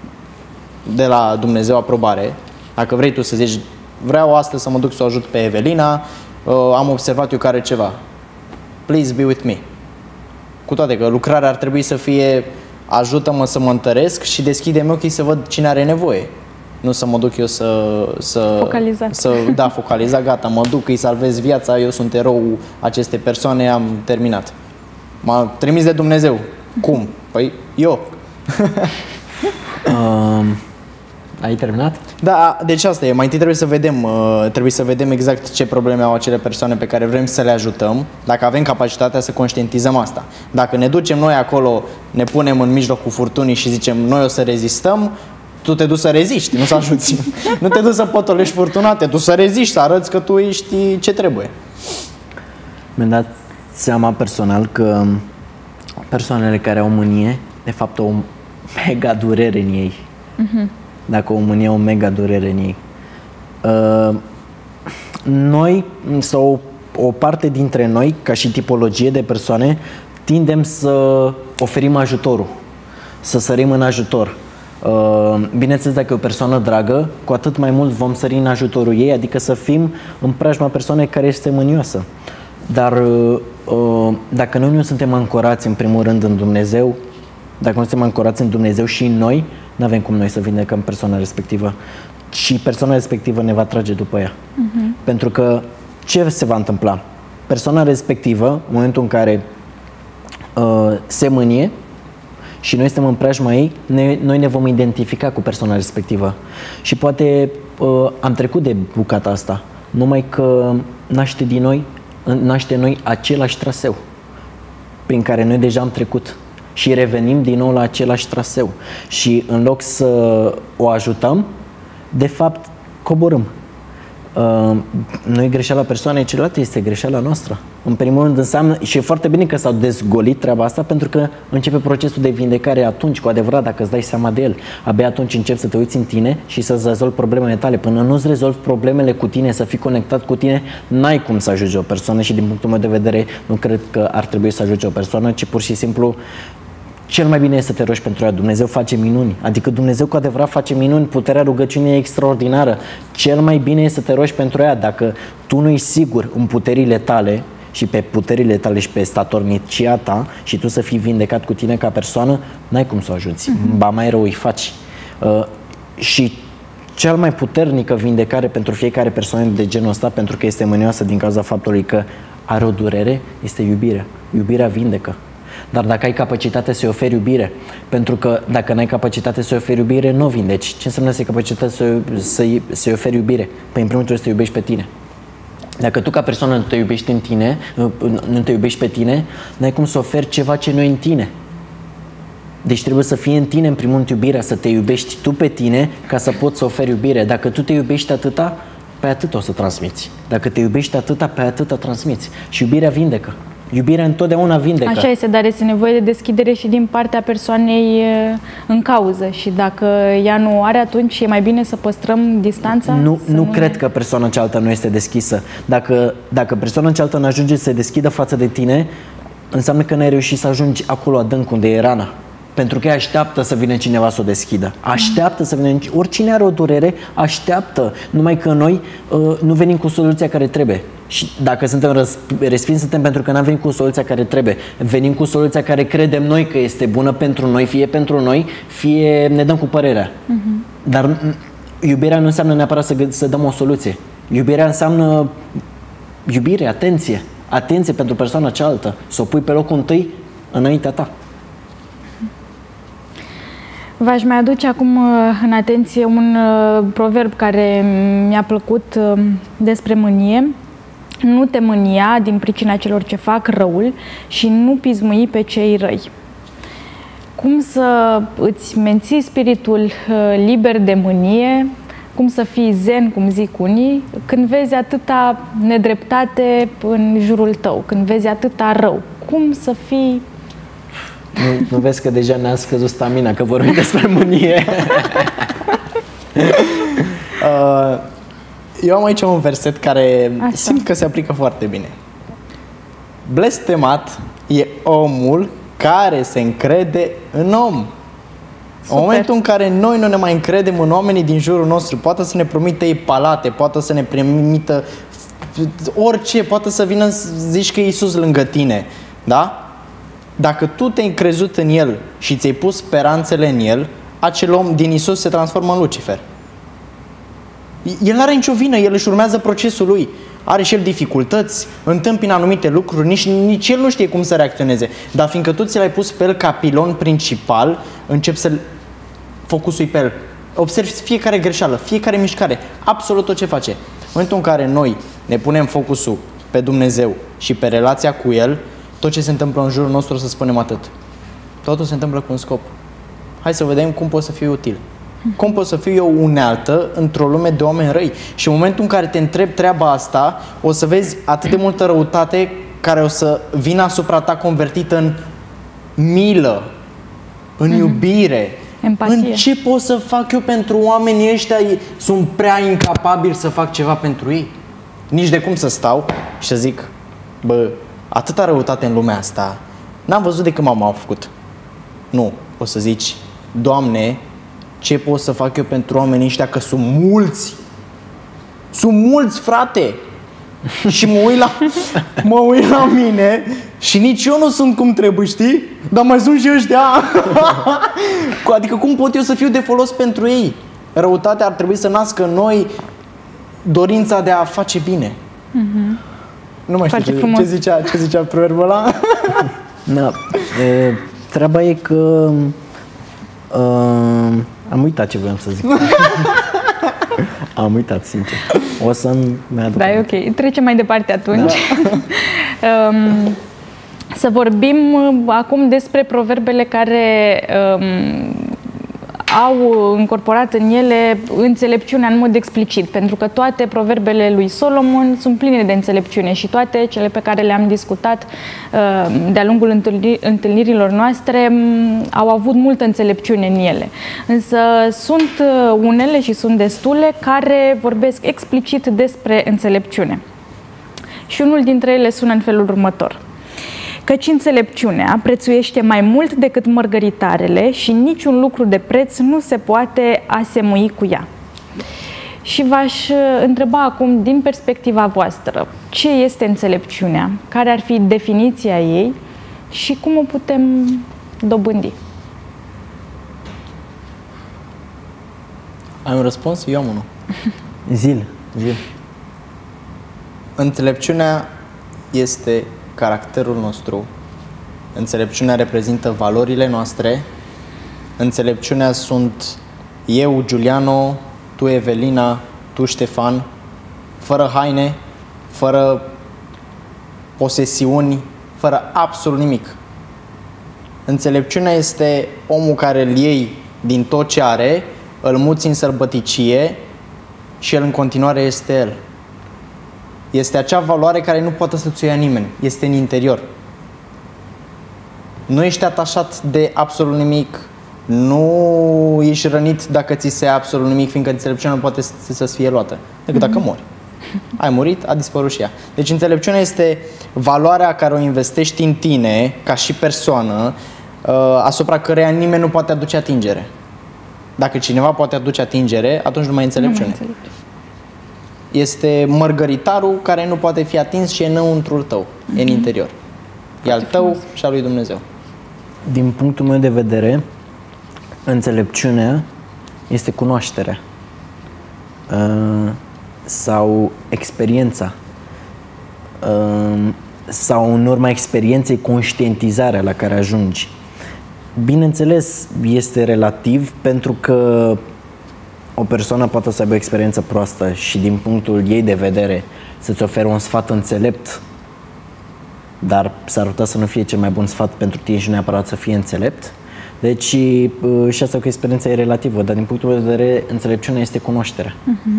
Speaker 2: de la Dumnezeu aprobare. Dacă vrei tu să zici: vreau astăzi să mă duc să o ajut pe Evelina, am observat eu că are ceva. Please be with me. Cu toate că lucrarea ar trebui să fie: ajută-mă să mă întăresc și deschide-mi ochii să văd cine are nevoie. Nu să mă duc eu focalizat, gata, mă duc, îi salvez viața, eu sunt erou acestei persoane, am terminat. M-a trimis de Dumnezeu. Cum? Păi eu.
Speaker 3: Ai terminat?
Speaker 2: Da, deci asta e. Mai întâi trebuie să vedem exact ce probleme au acele persoane pe care vrem să le ajutăm, dacă avem capacitatea să conștientizăm asta. Dacă ne ducem noi acolo, ne punem în mijlocul furtunii și zicem: noi o să rezistăm, tu te duci să reziști, nu să ajuți. Nu te duci să potolești furtuna, te duci să reziști, să arăți că tu ești ce trebuie.
Speaker 3: Mi-am dat seama personal că persoanele care au mânie, de fapt, au o mega durere în ei. Dacă o mânie, o mega durere în ei. noi sau o parte dintre noi, ca și tipologie de persoane, tindem să oferim ajutorul, să sărim în ajutor. Bineînțeles, dacă e o persoană dragă, cu atât mai mult vom sări în ajutorul ei, adică să fim în preajma persoanei care este mânioasă. Dar dacă noi nu suntem ancorați în primul rând în Dumnezeu, dacă nu suntem ancorați în Dumnezeu și în noi, nu avem cum noi să vindecăm persoana respectivă. Și persoana respectivă ne va trage după ea. Pentru că ce se va întâmpla? Persoana respectivă, în momentul în care se mânie și noi suntem în preajma ei, noi ne vom identifica cu persoana respectivă. Și poate am trecut de bucata asta, numai că naște în noi același traseu prin care noi deja am trecut și revenim din nou la același traseu. Și în loc să o ajutăm, de fapt coborâm. Nu e greșeala persoanei celelalte, este greșeala noastră. În primul rând înseamnă, și e foarte bine că s-au dezgolit treaba asta, pentru că începe procesul de vindecare atunci, cu adevărat, dacă îți dai seama de el. Abia atunci începi să te uiți în tine și să-ți rezolvi problemele tale. Până nu-ți rezolvi problemele cu tine, să fii conectat cu tine, n-ai cum să ajungi o persoană. Și din punctul meu de vedere, nu cred că ar trebui să ajungi o persoană, ci pur și simplu cel mai bine este să te rogi pentru ea. Dumnezeu face minuni. Adică Dumnezeu cu adevărat face minuni. Puterea rugăciunii e extraordinară. Cel mai bine este să te rogi pentru ea. Dacă tu nu ești sigur în puterile tale și pe puterile tale și pe statornicia ta și tu să fii vindecat cu tine ca persoană, n-ai cum să o ajuți. Ba mai rău îi faci. Și cea mai puternică vindecare pentru fiecare persoană de genul ăsta, pentru că este mânioasă din cauza faptului că are o durere, este iubirea. Iubirea vindecă. Dar dacă ai capacitate să-i oferi iubire, pentru că dacă n-ai capacitate să-i oferi iubire, nu vindeci. Ce înseamnă să ai capacitate să-i oferi iubire? Păi în primul rând trebuie să te iubești pe tine. Dacă tu ca persoană nu te iubești în tine, nu te iubești pe tine, n-ai cum să oferi ceva ce nu e în tine. Deci trebuie să fie în tine în primul rând iubirea, să te iubești tu pe tine ca să poți să oferi iubire. Dacă tu te iubești atâta, pe atât o să transmiți. Dacă te iubești atâta, pe atâta transmiți. Și iubirea vindecă. Iubirea întotdeauna vindecă.
Speaker 1: Așa este, dar este nevoie de deschidere și din partea persoanei în cauză. Și dacă ea nu are, atunci e mai bine să păstrăm distanța?
Speaker 3: Nu cred că persoana cealaltă nu este deschisă. Dacă persoana cealaltă nu ajunge să se deschidă față de tine, înseamnă că n-ai reușit să ajungi acolo adânc unde e rana. Pentru că ea așteaptă să vină cineva să o deschidă. Așteaptă să vină. Oricine are o durere, așteaptă. Numai că noi nu venim cu soluția care trebuie. Și dacă suntem respinși, suntem pentru că n-am venit cu soluția care trebuie. Venim cu soluția care credem noi că este bună pentru noi, fie pentru noi, fie ne dăm cu părerea. Dar iubirea nu înseamnă neapărat să dăm o soluție. Iubirea înseamnă iubire, atenție. Atenție pentru persoana cealaltă. Să o pui pe locul întâi înaintea ta.
Speaker 1: V-aș mai aduce acum în atenție un proverb care mi-a plăcut despre mânie. Nu te mânia din pricina celor ce fac răul și nu pismui pe cei răi. Cum să îți menții spiritul liber de mânie, cum să fii zen, cum zic unii, când vezi atâta nedreptate în jurul tău, când vezi atâta rău. Cum să fii...
Speaker 3: Nu vezi că deja ne-a scăzut stamina, că vorbim despre mânie.
Speaker 2: Eu am aici un verset care simt că se aplică foarte bine. Blestemat e omul care se încrede în om. Super. În momentul în care noi nu ne mai încredem în oamenii din jurul nostru, poate să ne promită ei palate, poate să ne promită orice, poate să vină să zici că e Iisus lângă tine, da? Dacă tu te-ai crezut în El și ți-ai pus speranțele în El, acel om din Iisus se transformă în Lucifer. El nu are nicio vină, el își urmează procesul lui. Are și el dificultăți, întâmpină anumite lucruri, nici el nu știe cum să reacționeze. Dar fiindcă tu ți l-ai pus pe el ca pilon principal, începi să-l focusui pe el. Observi fiecare greșeală, fiecare mișcare, absolut tot ce face. În momentul în care noi ne punem focusul pe Dumnezeu și pe relația cu El, tot ce se întâmplă în jurul nostru, să spunem atât. Totul se întâmplă cu un scop. Hai să vedem cum pot să fiu util. Cum pot să fiu eu unealtă într-o lume de oameni răi? Și în momentul în care te întrebi treaba asta, o să vezi atât de multă răutate care o să vină asupra ta convertită în milă, în iubire.
Speaker 1: Empatie.
Speaker 2: În ce pot să fac eu pentru oamenii ăștia? Sunt prea incapabili să fac ceva pentru ei. nici de cum să stau și să zic, bă, atâta răutate în lumea asta, n-am văzut de când mama a făcut. Nu, o să zici, Doamne, ce pot să fac eu pentru oamenii ăștia, că sunt mulți. Sunt mulți, frate. Și mă uit la mine și nici eu nu sunt cum trebuie, știi? Dar mai sunt și ăștia. Adică cum pot eu să fiu de folos pentru ei? Răutatea ar trebui să nască în noi dorința de a face bine. Nu mai știu ce zicea proverbul ăla.
Speaker 3: Da. Treaba e că am uitat ce voiam să zic. Am uitat, sincer. O să-mi aduc.
Speaker 1: Da, e ok. Trecem mai departe atunci. Da. Să vorbim acum despre proverbele care au încorporat în ele înțelepciunea în mod explicit, pentru că toate proverbele lui Solomon sunt pline de înțelepciune și toate cele pe care le-am discutat de-a lungul întâlnirilor noastre au avut multă înțelepciune în ele. Însă sunt unele și sunt destule care vorbesc explicit despre înțelepciune. Și unul dintre ele sună în felul următor: căci înțelepciunea prețuiește mai mult decât mărgăritarele și niciun lucru de preț nu se poate asemui cu ea. Și v-aș întreba acum, din perspectiva voastră, ce este înțelepciunea, care ar fi definiția ei și cum o putem dobândi?
Speaker 2: Ai un răspuns? Eu am unul.
Speaker 3: Zil.
Speaker 2: Înțelepciunea este caracterul nostru. Înțelepciunea reprezintă valorile noastre. Înțelepciunea sunt eu, Giuliano, tu, Evelina, tu, Ștefan, fără haine, fără posesiuni, fără absolut nimic. Înțelepciunea este omul care îl iei din tot ce are, îl muți în sărbăticie și el în continuare este el. Este acea valoare care nu poate să-ți o ia nimeni. Este în interior. Nu ești atașat de absolut nimic. Nu ești rănit dacă ți se ia absolut nimic, fiindcă înțelepciunea nu poate să-ți fie luată. Decât dacă mori. Ai murit, a dispărut și ea. Deci înțelepciunea este valoarea care o investești în tine, ca și persoană, asupra căreia nimeni nu poate aduce atingere. Dacă cineva poate aduce atingere, atunci nu mai e înțelepciune. Este mărgăritarul care nu poate fi atins și e înăuntrul tău, e în interior. E al tău și al lui Dumnezeu.
Speaker 3: Din punctul meu de vedere, înțelepciunea este cunoașterea sau experiența sau în urma experienței conștientizarea la care ajungi. Bineînțeles, este relativ, pentru că o persoană poate să aibă o experiență proastă și din punctul ei de vedere să-ți ofere un sfat înțelept, dar s-ar putea să nu fie cel mai bun sfat pentru tine și neapărat să fie înțelept. Deci și asta cu experiența e relativă, dar din punctul meu de vedere înțelepciunea este cunoașterea.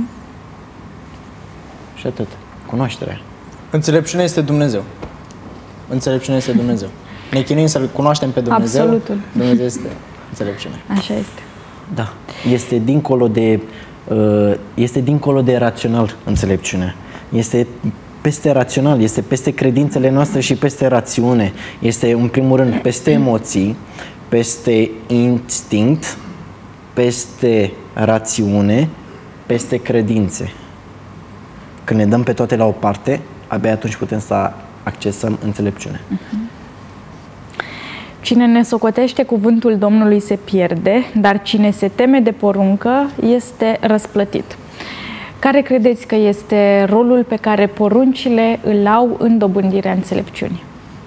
Speaker 3: Și atât. Cunoașterea.
Speaker 2: Înțelepciunea este Dumnezeu. Înțelepciunea este Dumnezeu. Ne chinuim să-L cunoaștem pe Dumnezeu.
Speaker 1: Absolutul.
Speaker 2: Dumnezeu este înțelepciunea.
Speaker 1: Așa este.
Speaker 3: Da. Este dincolo de rațional înțelepciunea. Este peste rațional, este peste credințele noastre și peste rațiune. Este, în primul rând, peste emoții, peste instinct, peste rațiune, peste credințe. Când ne dăm pe toate la o parte, abia atunci putem să accesăm înțelepciunea.
Speaker 1: Cine ne socotește cuvântul Domnului se pierde, dar cine se teme de poruncă este răsplătit. Care credeți că este rolul pe care poruncile îl au în dobândirea înțelepciunii?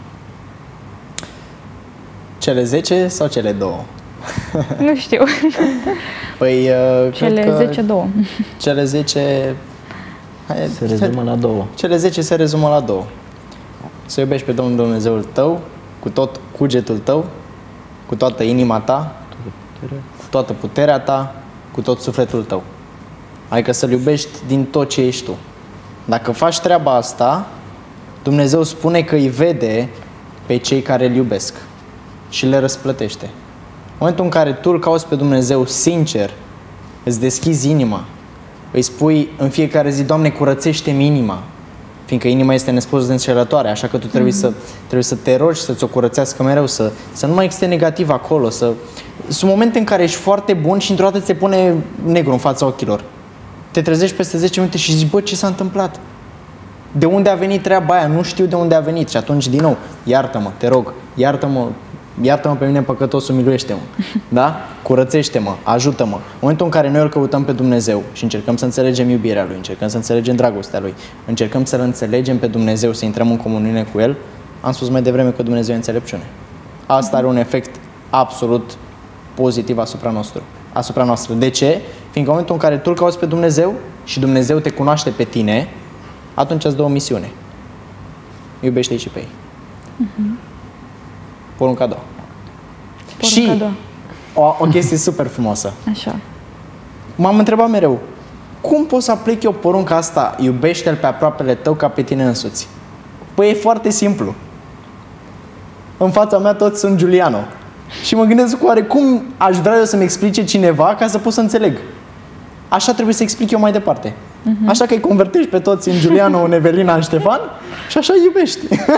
Speaker 2: Cele 10 sau cele 2?
Speaker 1: Nu știu.
Speaker 2: Păi,
Speaker 1: cele 10-2.
Speaker 2: Cele 10
Speaker 3: se rezumă la 2.
Speaker 2: Cele 10 se rezumă la 2. Să iubești pe Domnul Dumnezeul tău cu tot cugetul tău, cu toată inima ta, cu toată puterea ta, cu tot sufletul tău. Adică să-L iubești din tot ce ești tu. Dacă faci treaba asta, Dumnezeu spune că îi vede pe cei care îl iubesc și le răsplătește. În momentul în care tu îl cauți pe Dumnezeu sincer, îți deschizi inima, îi spui în fiecare zi: Doamne, curățește-mi inima, fiindcă inima este nespus de înșelătoare, așa că tu trebuie să te rogi, să-ți o curățească mereu, să nu mai existe negativ acolo. Sunt momente în care ești foarte bun și într-o dată ți se pune negru în fața ochilor. Te trezești peste 10 minute și zici, bă, ce s-a întâmplat? De unde a venit treaba aia? Nu știu de unde a venit. Și atunci, din nou, iartă-mă, te rog, iartă-mă pe mine păcătosul, miluiește-mă. Da? Curățește-mă, ajută-mă. În momentul în care noi îl căutăm pe Dumnezeu și încercăm să înțelegem iubirea Lui, încercăm să înțelegem dragostea Lui, încercăm să-L înțelegem pe Dumnezeu, să intrăm în comuniune cu El, am spus mai devreme că Dumnezeu e înțelepciune. Asta are un efect absolut pozitiv asupra noastră. De ce? Fiindcă în momentul în care tu îl cauți pe Dumnezeu și Dumnezeu te cunoaște pe tine, atunci îți dă o misiune. Iubește-i și pe ei. Porunca a doua. Și o chestie super frumoasă.
Speaker 1: Așa.
Speaker 2: M-am întrebat mereu, cum pot să aplic eu porunca asta, iubește-l pe aproapele tău ca pe tine însuți? Păi e foarte simplu. În fața mea toți sunt Giuliano. Și mă gândesc oare cum aș vrea eu să-mi explice cineva ca să pot să înțeleg. Așa trebuie să explic eu mai departe. Așa că îi convertești pe toți în Giuliano, în Evelina, în Ștefan și așa iubești.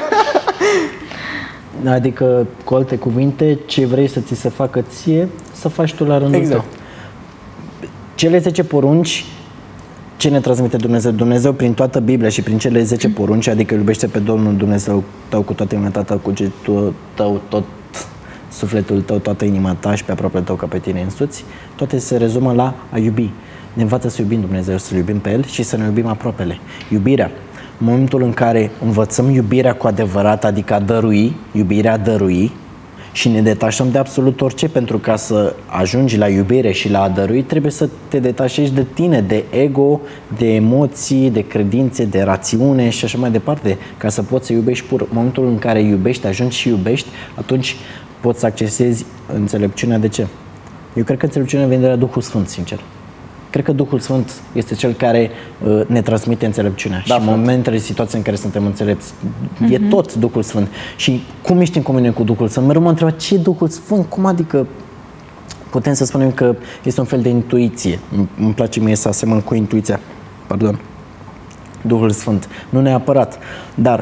Speaker 3: Adică, cu alte cuvinte, ce vrei să ți se facă ție, să faci tu la rândul tău. Cele 10 porunci, ce ne transmite Dumnezeu? Dumnezeu prin toată Biblia și prin cele 10 porunci, adică iubește pe Domnul Dumnezeu tău cu toată inima ta, cu cugetul tău, tot sufletul tău, toată inima ta și pe aproapele tău ca pe tine însuți, toate se rezumă la a iubi. Ne învață să iubim Dumnezeu, să-L iubim pe El și să ne iubim aproapele. Iubirea. În momentul în care învățăm iubirea cu adevărat, adică a dărui, iubirea a dărui, și ne detașăm de absolut orice, pentru ca să ajungi la iubire și la a dărui, trebuie să te detașezi de tine, de ego, de emoții, de credințe, de rațiune și așa mai departe, ca să poți să iubești pur. În momentul în care iubești, ajungi și iubești, atunci poți să accesezi înțelepciunea. De ce? Eu cred că înțelepciunea vine de la Duhul Sfânt, sincer. Cred că Duhul Sfânt este cel care ne transmite înțelepciunea. Da, și în momentele, situații în care suntem înțelepți, e tot Duhul Sfânt. Și cum ești în comuniune cu Duhul Sfânt? Mereu mă întreba, ce e Duhul Sfânt? Cum adică? Putem să spunem că este un fel de intuiție. Îmi place mie să asemăn cu intuiția. Pardon. Duhul Sfânt. Nu neapărat. Dar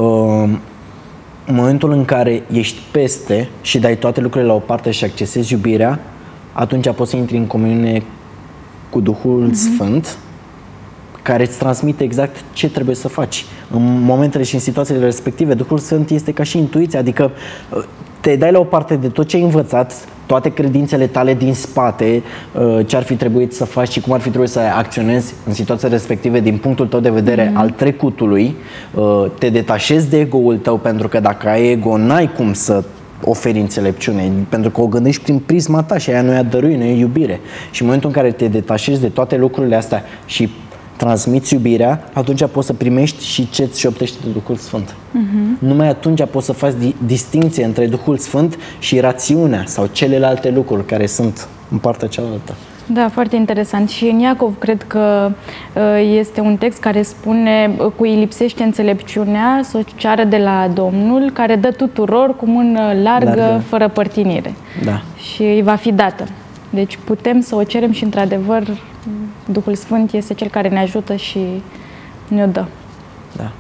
Speaker 3: în momentul în care ești peste și dai toate lucrurile la o parte și accesezi iubirea, atunci poți să intri în comuniune cu Duhul Sfânt, care îți transmite exact ce trebuie să faci. În momentele și în situațiile respective, Duhul Sfânt este ca și intuiția, adică te dai la o parte de tot ce ai învățat, toate credințele tale din spate, ce ar fi trebuit să faci și cum ar fi trebuit să acționezi în situațiile respective din punctul tău de vedere al trecutului, te detașezi de ego-ul tău, pentru că dacă ai ego, n-ai cum să oferi înțelepciune, pentru că o gândești prin prisma ta și aia nu e a dărui, nu e iubire. Și în momentul în care te detașezi de toate lucrurile astea și transmiți iubirea, atunci poți să primești și ce îți șoptește de Duhul Sfânt. Numai atunci poți să faci distinție între Duhul Sfânt și rațiunea sau celelalte lucruri care sunt în partea cealaltă.
Speaker 1: Da, foarte interesant. Și în Iacov cred că este un text care spune: cui lipsește înțelepciunea, să o ceară de la Domnul, care dă tuturor cu mână largă, fără părtinire. Da. Și îi va fi dată. Deci putem să o cerem și, într-adevăr, Duhul Sfânt este cel care ne ajută și ne-o dă.
Speaker 3: Da.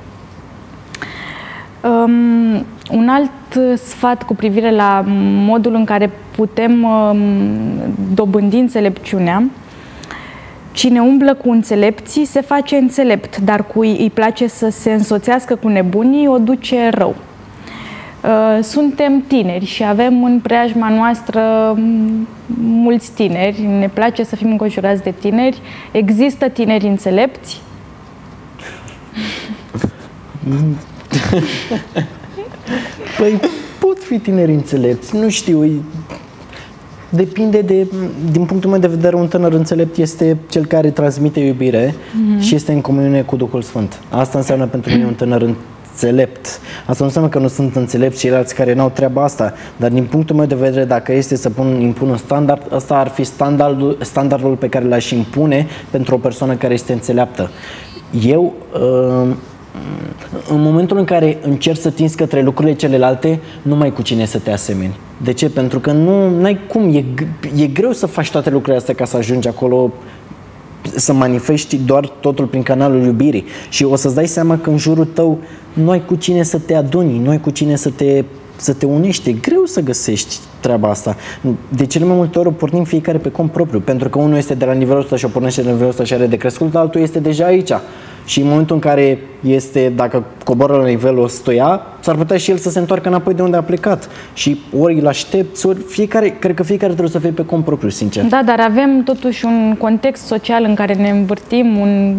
Speaker 1: Un alt sfat cu privire la modul în care putem dobândi înțelepciunea: cine umblă cu înțelepții se face înțelept, dar cui îi place să se însoțească cu nebunii o duce rău. Suntem tineri și avem în preajma noastră mulți tineri, ne place să fim înconjurați de tineri. Există tineri înțelepți?
Speaker 3: Păi pot fi tineri înțelepți, nu știu, depinde din punctul meu de vedere, un tânăr înțelept este cel care transmite iubire și este în comuniune cu Duhul Sfânt. Asta înseamnă pentru mine un tânăr înțelept. Asta nu înseamnă că nu sunt înțelepți ceilalți care n-au treaba asta, dar din punctul meu de vedere, dacă este să impun un standard, ăsta ar fi standardul pe care l-aș impune pentru o persoană care este înțeleaptă. Eu în momentul în care încerci să tinzi către lucrurile celelalte, nu mai cu cine să te asemeni. De ce? Pentru că nu ai cum, e greu să faci toate lucrurile astea ca să ajungi acolo să manifesti doar totul prin canalul iubirii și o să-ți dai seama că în jurul tău nu ai cu cine să te aduni, nu ai cu cine să te unești. E greu să găsești treaba asta. De cele mai multe ori o pornim fiecare pe cont propriu, pentru că unul este de la nivelul ăsta și o pornește de la nivelul ăsta și are de crescut, altul este deja aici. Și în momentul în care este, dacă coboară la nivelul ăstuia, s-ar putea și el să se întoarcă înapoi de unde a plecat. Și ori îl aștepți, ori fiecare, cred că fiecare trebuie să fie pe cont propriu, sincer.
Speaker 1: Da, dar avem totuși un context social în care ne învârtim,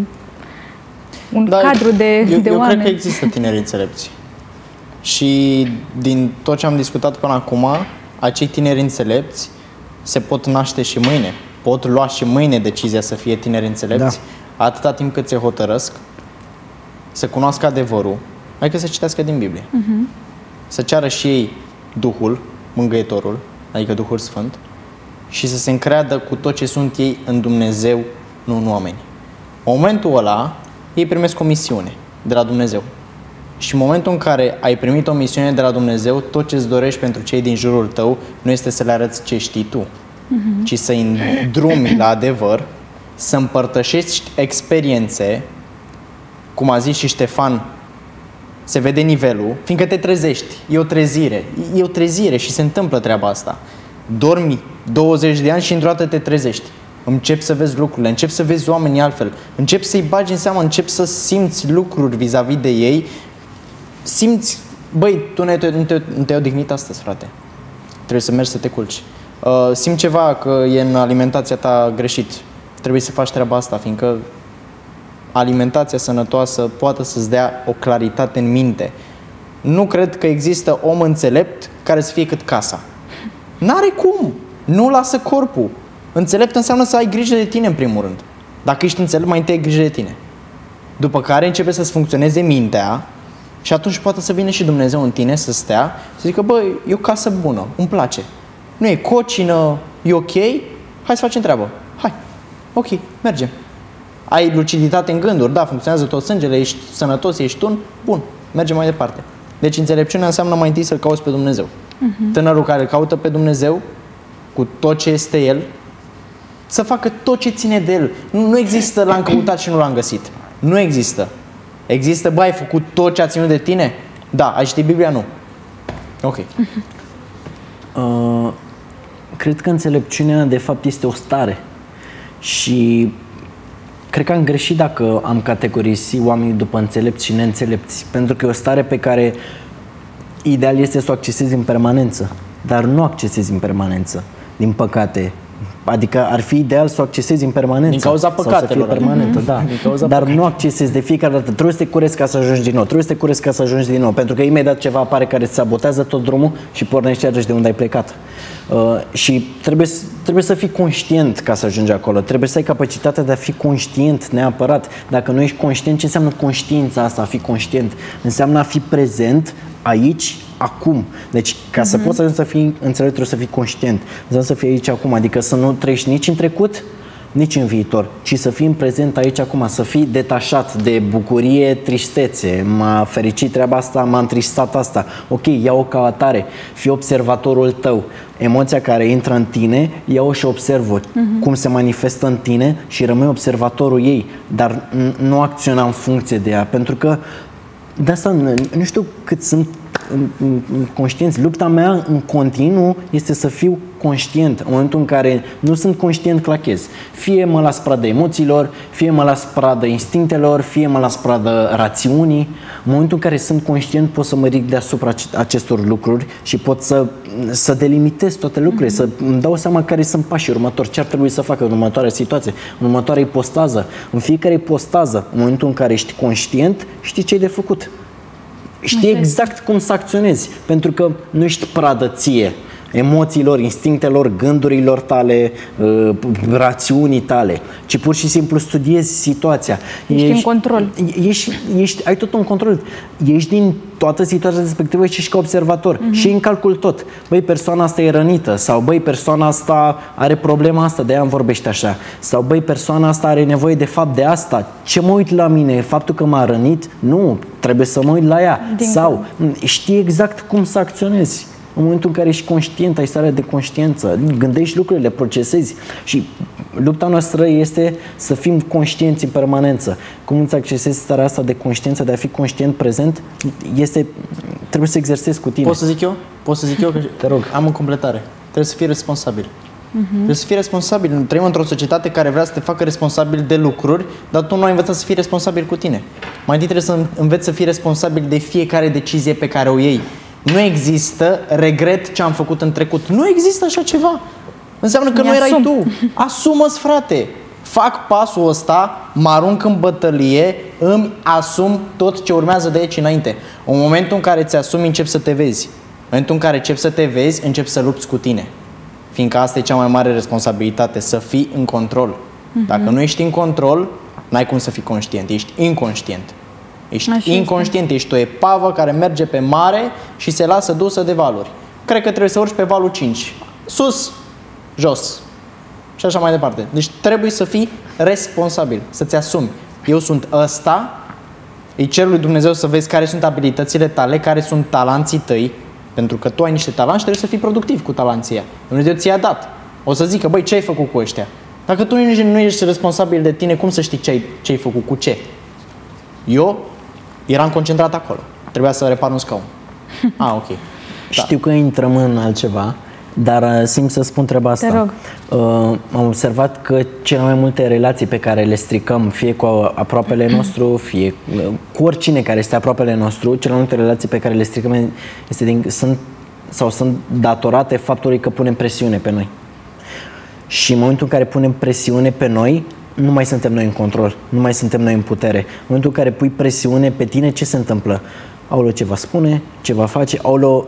Speaker 1: un cadru de oameni.
Speaker 2: Eu cred că există tineri înțelepți. Și din tot ce am discutat până acum, acei tineri înțelepți se pot naște și mâine. Pot lua și mâine decizia să fie tineri înțelepți, da, atâta timp cât se hotărăsc să cunoască adevărul, adică să citească din Biblie. Să ceară și ei Duhul, Mângâietorul, adică Duhul Sfânt, și să se încreadă cu tot ce sunt ei în Dumnezeu, nu în oameni. În momentul ăla, ei primesc o misiune de la Dumnezeu. Și în momentul în care ai primit o misiune de la Dumnezeu, tot ce îți dorești pentru cei din jurul tău nu este să le arăți ce știi tu, ci să-i îndrumi la adevăr, să împărtășești experiențe, cum a zis și Ștefan, se vede nivelul, fiindcă te trezești. E o trezire și se întâmplă treaba asta. Dormi 20 de ani și într-o dată te trezești. Începi să vezi lucrurile, începi să vezi oamenii altfel, începi să-i bagi în seamă, începi să simți lucruri vis-a-vis de ei. Simți, băi, tu nu te-ai odihnit astăzi, frate. Trebuie să mergi să te culci. Simți ceva că e în alimentația ta greșit. Trebuie să faci treaba asta, fiindcă alimentația sănătoasă poate să-ți dea o claritate în minte. Nu cred că există om înțelept care să fie cât casa. N-are cum. Nu lasă corpul. Înțelept înseamnă să ai grijă de tine în primul rând. Dacă ești înțelept, mai întâi ai grijă de tine. După care începe să-ți funcționeze mintea și atunci poate să vină și Dumnezeu în tine, să stea, să zică, băi, e o casă bună, îmi place. Nu e cocină, e ok, hai să facem treabă. Hai, ok, mergem. Ai luciditate în gânduri, da, funcționează tot sângele, ești sănătos, ești tun, bun, mergem mai departe. Deci înțelepciunea înseamnă mai întâi să-L cauți pe Dumnezeu. Tânărul care îl caută pe Dumnezeu, cu tot ce este el, să facă tot ce ține de el. Nu există l-am căutat și nu l-am găsit. Nu există. Există, bă, ai făcut tot ce a ținut de tine? Da. Ai citit Biblia? Nu. Ok.
Speaker 3: Cred că înțelepciunea, de fapt, este o stare. Și cred că am greșit dacă am categorisit oamenii după înțelepți și neînțelepți. Pentru că e o stare pe care ideal este să o accesezi în permanență. Dar nu accesezi în permanență, din păcate. Adică ar fi ideal să o accesezi în permanență.
Speaker 2: Din cauza păcatelor.
Speaker 3: Permanentă, da. Dar nu accesezi de fiecare dată. Trebuie să te cureți ca să ajungi din nou. Trebuie să te cureți ca să ajungi din nou. Pentru că imediat ceva apare care îți sabotează tot drumul și pornești iarăși de unde ai plecat. Și trebuie să fii conștient ca să ajungi acolo. Trebuie să ai capacitatea de a fi conștient neapărat. Dacă nu ești conștient, ce înseamnă conștiința asta, a fi conștient? Înseamnă a fi prezent aici, acum. Deci, ca să poți să ajungi să fii înțelept, trebuie să fii conștient. Înseamnă să fii aici acum, adică să nu trăiești nici în trecut, nici în viitor, ci să fii în prezent aici acum, să fii detașat de bucurie, tristețe. M-a fericit treaba asta, m-a întristat asta. Ok, ia-o ca atare, fii observatorul tău. Emoția care intră în tine, ia-o și observă cum se manifestă în tine și rămâi observatorul ei, dar nu acționa în funcție de ea, pentru că de asta nu știu cât sunt conștienți. Lupta mea în continuu este să fiu conștient. În momentul în care nu sunt conștient, clachez. Fie mă las pradă emoțiilor, fie mă las pradă instinctelor, fie mă las pradă rațiunii. În momentul în care sunt conștient, pot să mă ridic deasupra acestor lucruri și pot să delimitez toate lucrurile, să îmi dau seama care sunt pașii următori, ce ar trebui să facă în următoarea situație, în următoarea ipostază. În fiecare ipostază, în momentul în care ești conștient, știi ce ai de făcut. Știi exact cum să acționezi, pentru că nu ești pradă ție emoțiilor, instinctelor, gândurilor tale, rațiunii tale, ci pur și simplu studiezi situația.
Speaker 1: Ești în control.
Speaker 3: Ai tot un control. Ești din toată situația respectivă și ești ca observator. Și în calcul tot. Băi, persoana asta e rănită. Sau băi, persoana asta are problema asta, de aia îmi vorbește așa. Sau băi, persoana asta are nevoie de fapt de asta. Ce mă uit la mine? Faptul că m-a rănit? Nu, trebuie să mă uit la ea. Sau știi exact cum să acționezi. În momentul în care ești conștient, ai starea de conștiință, gândești lucrurile, procesezi și lupta noastră este să fim conștienți în permanență. Cum îți accesezi starea asta de conștiință, de a fi conștient prezent, trebuie să exersezi cu tine.
Speaker 2: Pot să zic eu? Că
Speaker 3: te rog.
Speaker 2: Am în completare. Trebuie să fii responsabil. Trebuie să fii responsabil. Trăim într-o societate care vrea să te facă responsabil de lucruri, dar tu nu ai învățat să fii responsabil cu tine. Mai întâi trebuie să înveți să fii responsabil de fiecare decizie pe care o iei. Nu există regret ce am făcut în trecut. Nu există așa ceva. Înseamnă că nu erai tu. Asumă-ți, frate. Fac pasul ăsta, mă arunc în bătălie, îmi asum tot ce urmează de aici înainte. În momentul în care ți asumi, începi să te vezi. În momentul în care începi să te vezi, începi să lupți cu tine. Fiindcă asta e cea mai mare responsabilitate, să fii în control. Dacă nu ești în control, n-ai cum să fii conștient, ești inconștient. Ești inconștient, ești o epavă care merge pe mare și se lasă dusă de valuri. Cred că trebuie să urci pe valul 5. Sus, jos și așa mai departe. Deci trebuie să fii responsabil, să-ți asumi. Eu sunt ăsta, îi cer lui Dumnezeu să vezi care sunt abilitățile tale, care sunt talanții tăi, pentru că tu ai niște talanți și trebuie să fii productiv cu talanții ăia. Dumnezeu ți-a dat. O să zică, băi, ce ai făcut cu ăștia? Dacă tu nu ești responsabil de tine, cum să știi ce ai făcut, cu ce? Eu eram concentrat acolo. Trebuia să repar un scaun. Ok. Da.
Speaker 3: Știu că intrăm în altceva, dar simt să spun treaba asta.
Speaker 1: Te rog.
Speaker 3: Am observat că cele mai multe relații pe care le stricăm, fie cu aproapele nostru, fie cu oricine care este aproapele nostru, cele mai multe relații pe care le stricăm sunt datorate faptului că punem presiune pe noi. Și în momentul în care punem presiune pe noi, nu mai suntem noi în control, nu mai suntem noi în putere. În momentul în care pui presiune pe tine, ce se întâmplă? Aoleu, ce va spune, ce va face, aoleu,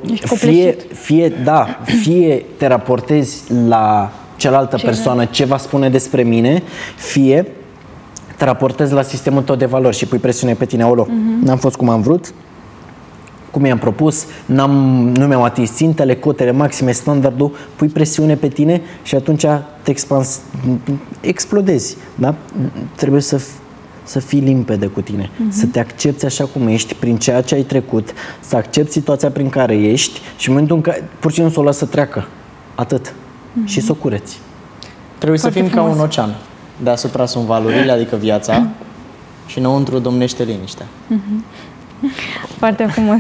Speaker 3: fie te raportezi la cealaltă persoană ce va spune despre mine, fie te raportezi la sistemul tău de valori și pui presiune pe tine, aoleu, n-am fost cum am vrut, cum i-am propus, nu mi-am atins țintele, cotele maxime, standardul, pui presiune pe tine și atunci te explodezi. Da? Trebuie să fii limpede cu tine, să te accepti așa cum ești, prin ceea ce ai trecut, să accepti situația prin care ești și în momentul în care pur și simplu să o lasă să treacă. Atât. Și să o cureți.
Speaker 2: Trebuie să fim ca un ocean. Deasupra sunt valurile, adică viața, și înăuntru domnește liniștea.
Speaker 1: Foarte frumos.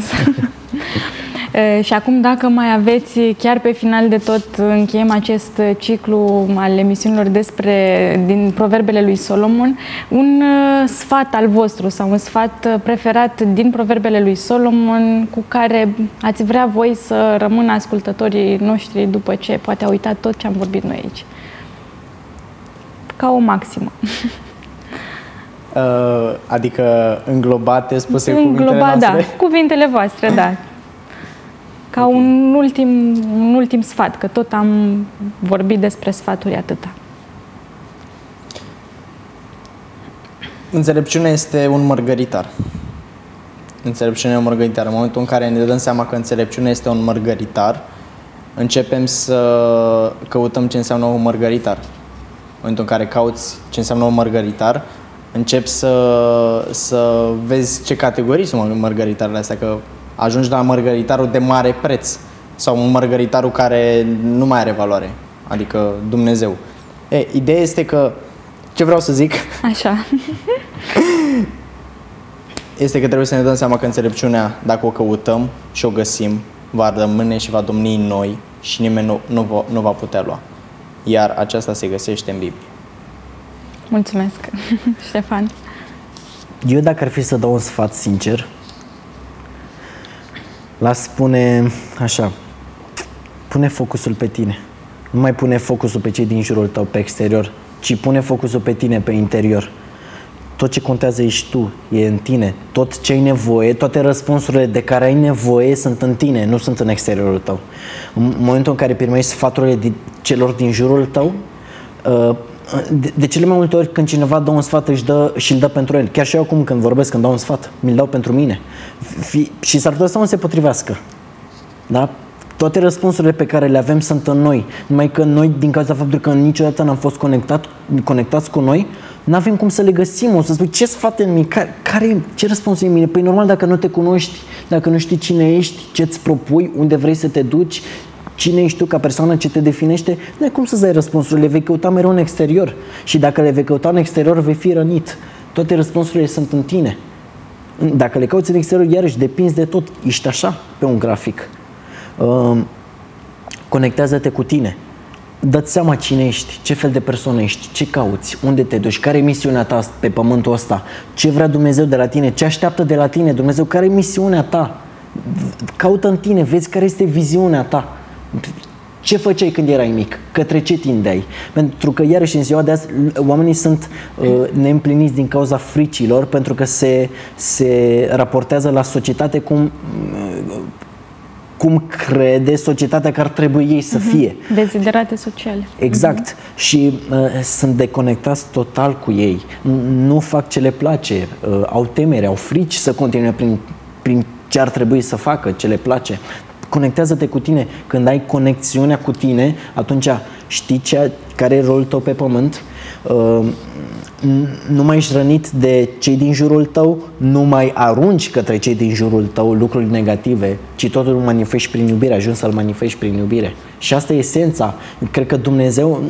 Speaker 1: Și acum, dacă mai aveți, chiar pe final de tot, încheiem acest ciclu al emisiunilor din Proverbele lui Solomon, un sfat al vostru sau un sfat preferat din Proverbele lui Solomon cu care ați vrea voi să rămână ascultătorii noștri după ce poate au uitat tot ce am vorbit noi aici. Ca o maximă.
Speaker 2: Adică înglobate, spuse cuvintele noastre?
Speaker 1: Da, cuvintele voastre, da. Ca un ultim sfat, că tot am vorbit despre sfaturi atâta.
Speaker 2: Înțelepciunea este un mărgăritar. Înțelepciunea e un mărgăritar. În momentul în care ne dăm seama că înțelepciunea este un mărgăritar, începem să căutăm ce înseamnă un mărgăritar. În momentul în care cauți ce înseamnă un mărgăritar, începi să vezi ce categorii sunt mărgăritarele astea, că ajungi la mărgăritarul de mare preț sau un mărgăritarul care nu mai are valoare, adică Dumnezeu. Ideea este că, ce vreau să zic,
Speaker 1: așa,
Speaker 2: este că trebuie să ne dăm seama că înțelepciunea, dacă o căutăm și o găsim, va rămâne și va domni în noi și nimeni nu va putea lua. Iar aceasta se găsește în Biblie.
Speaker 1: Mulțumesc, Ștefan.
Speaker 3: Eu, dacă ar fi să dau un sfat sincer, l-aș spune așa: pune focusul pe tine. Nu mai pune focusul pe cei din jurul tău, pe exterior, ci pune focusul pe tine, pe interior. Tot ce contează ești tu, e în tine. Tot ce ai nevoie, toate răspunsurile de care ai nevoie sunt în tine, nu sunt în exteriorul tău. În momentul în care primești sfaturile celor din jurul tău, de cele mai multe ori când cineva dă un sfat și îl dă pentru el. Chiar și eu acum când vorbesc, când dau un sfat, mi-l dau pentru mine. Și s-ar putea să nu se potrivească. Da? Toate răspunsurile pe care le avem sunt în noi. Numai că noi, din cauza faptului că niciodată n-am fost conectați cu noi, n-avem cum să le găsim. O să spui, ce sfat e în mine? Ce răspuns e în mine? Păi normal, dacă nu te cunoști, dacă nu știi cine ești, ce-ți propui, unde vrei să te duci, cine ești tu ca persoană, ce te definește, nu ai cum să-ți dai răspunsuri, le vei căuta mereu în exterior și dacă le vei căuta în exterior, vei fi rănit. Toate răspunsurile sunt în tine. Dacă le cauți în exterior, iarăși depinzi de tot, ești așa pe un grafic. Conectează-te cu tine. Dă-ți seama cine ești, ce fel de persoană ești, ce cauți, unde te duci, care e misiunea ta pe pământul ăsta, ce vrea Dumnezeu de la tine, ce așteaptă de la tine Dumnezeu, care e misiunea ta. Caută în tine, vezi care este viziunea ta. Ce făceai când erai mic? Către ce tindeai? Pentru că, iarăși, în ziua de azi, oamenii sunt neîmpliniți din cauza fricilor, pentru că se raportează la societate cum crede societatea că ar trebui ei să fie.
Speaker 1: Deziderate sociale.
Speaker 3: Exact. Și sunt deconectați total cu ei. Nu fac ce le place. Au temere, au frici să continue prin ce ar trebui să facă, ce le place. Conectează-te cu tine. Când ai conexiunea cu tine, atunci știi care e rolul tău pe pământ. Nu mai ești rănit de cei din jurul tău, nu mai arunci către cei din jurul tău lucruri negative, ci totul manifesti prin iubire, ajungi să-l manifesti prin iubire. Și asta e esența. Cred că Dumnezeu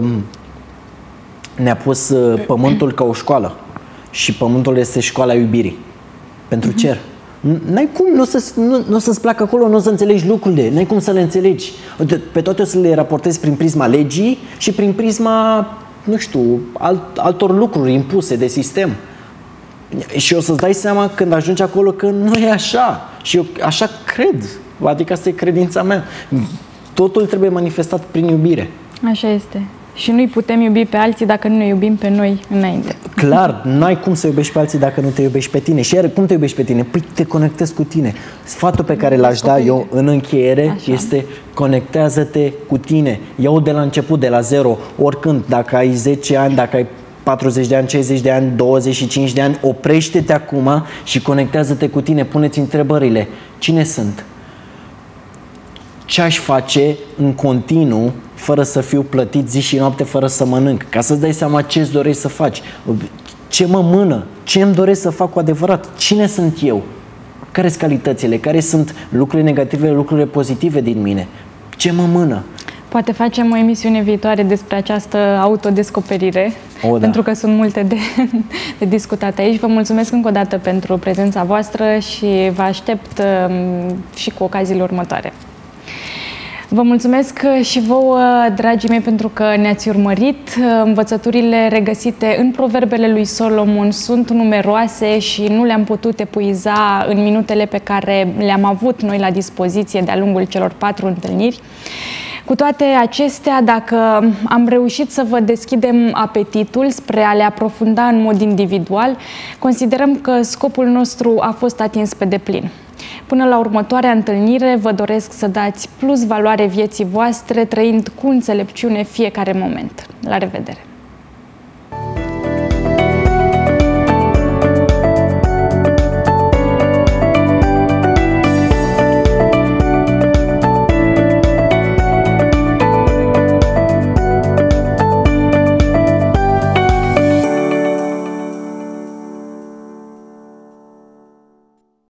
Speaker 3: ne-a pus pământul ca o școală și pământul este școala iubirii pentru cer. N-ai cum, nu o să-ți placă acolo, nu o să înțelegi lucrurile, n-ai cum să le înțelegi. Pe toate o să le raportezi prin prisma legii și prin prisma, nu știu, altor lucruri impuse de sistem. Și o să-ți dai seama când ajungi acolo că nu e așa. Și eu așa cred, adică asta e credința mea. Totul trebuie manifestat prin iubire.
Speaker 1: Așa este. Și nu-i putem iubi pe alții dacă nu ne iubim pe noi înainte.
Speaker 3: Clar, n-ai cum să iubești pe alții dacă nu te iubești pe tine. Și iar cum te iubești pe tine? Păi te conectezi cu tine. Sfatul pe care l-aș da eu în încheiere este conectează-te cu tine. Ia-o de la început, de la zero, oricând, dacă ai 10 ani, dacă ai 40 de ani, 60 de ani, 25 de ani, oprește-te acum și conectează-te cu tine. Pune-ți întrebările. Cine sunt? Ce aș face în continuu fără să fiu plătit zi și noapte, fără să mănânc? Ca să-ți dai seama ce îți dorești să faci. Ce mă mână? Ce îmi doresc să fac cu adevărat? Cine sunt eu? Care sunt calitățile? Care sunt lucrurile negative, lucrurile pozitive din mine? Ce mă mână?
Speaker 1: Poate facem o emisiune viitoare despre această autodescoperire, pentru că sunt multe de discutat aici. Vă mulțumesc încă o dată pentru prezența voastră și vă aștept și cu ocaziile următoare. Vă mulțumesc și vouă, dragii mei, pentru că ne-ați urmărit. Învățăturile regăsite în proverbele lui Solomon sunt numeroase și nu le-am putut epuiza în minutele pe care le-am avut noi la dispoziție de-a lungul celor 4 întâlniri. Cu toate acestea, dacă am reușit să vă deschidem apetitul spre a le aprofunda în mod individual, considerăm că scopul nostru a fost atins pe deplin. Până la următoarea întâlnire, vă doresc să dați plus valoare vieții voastre, trăind cu înțelepciune fiecare moment. La revedere!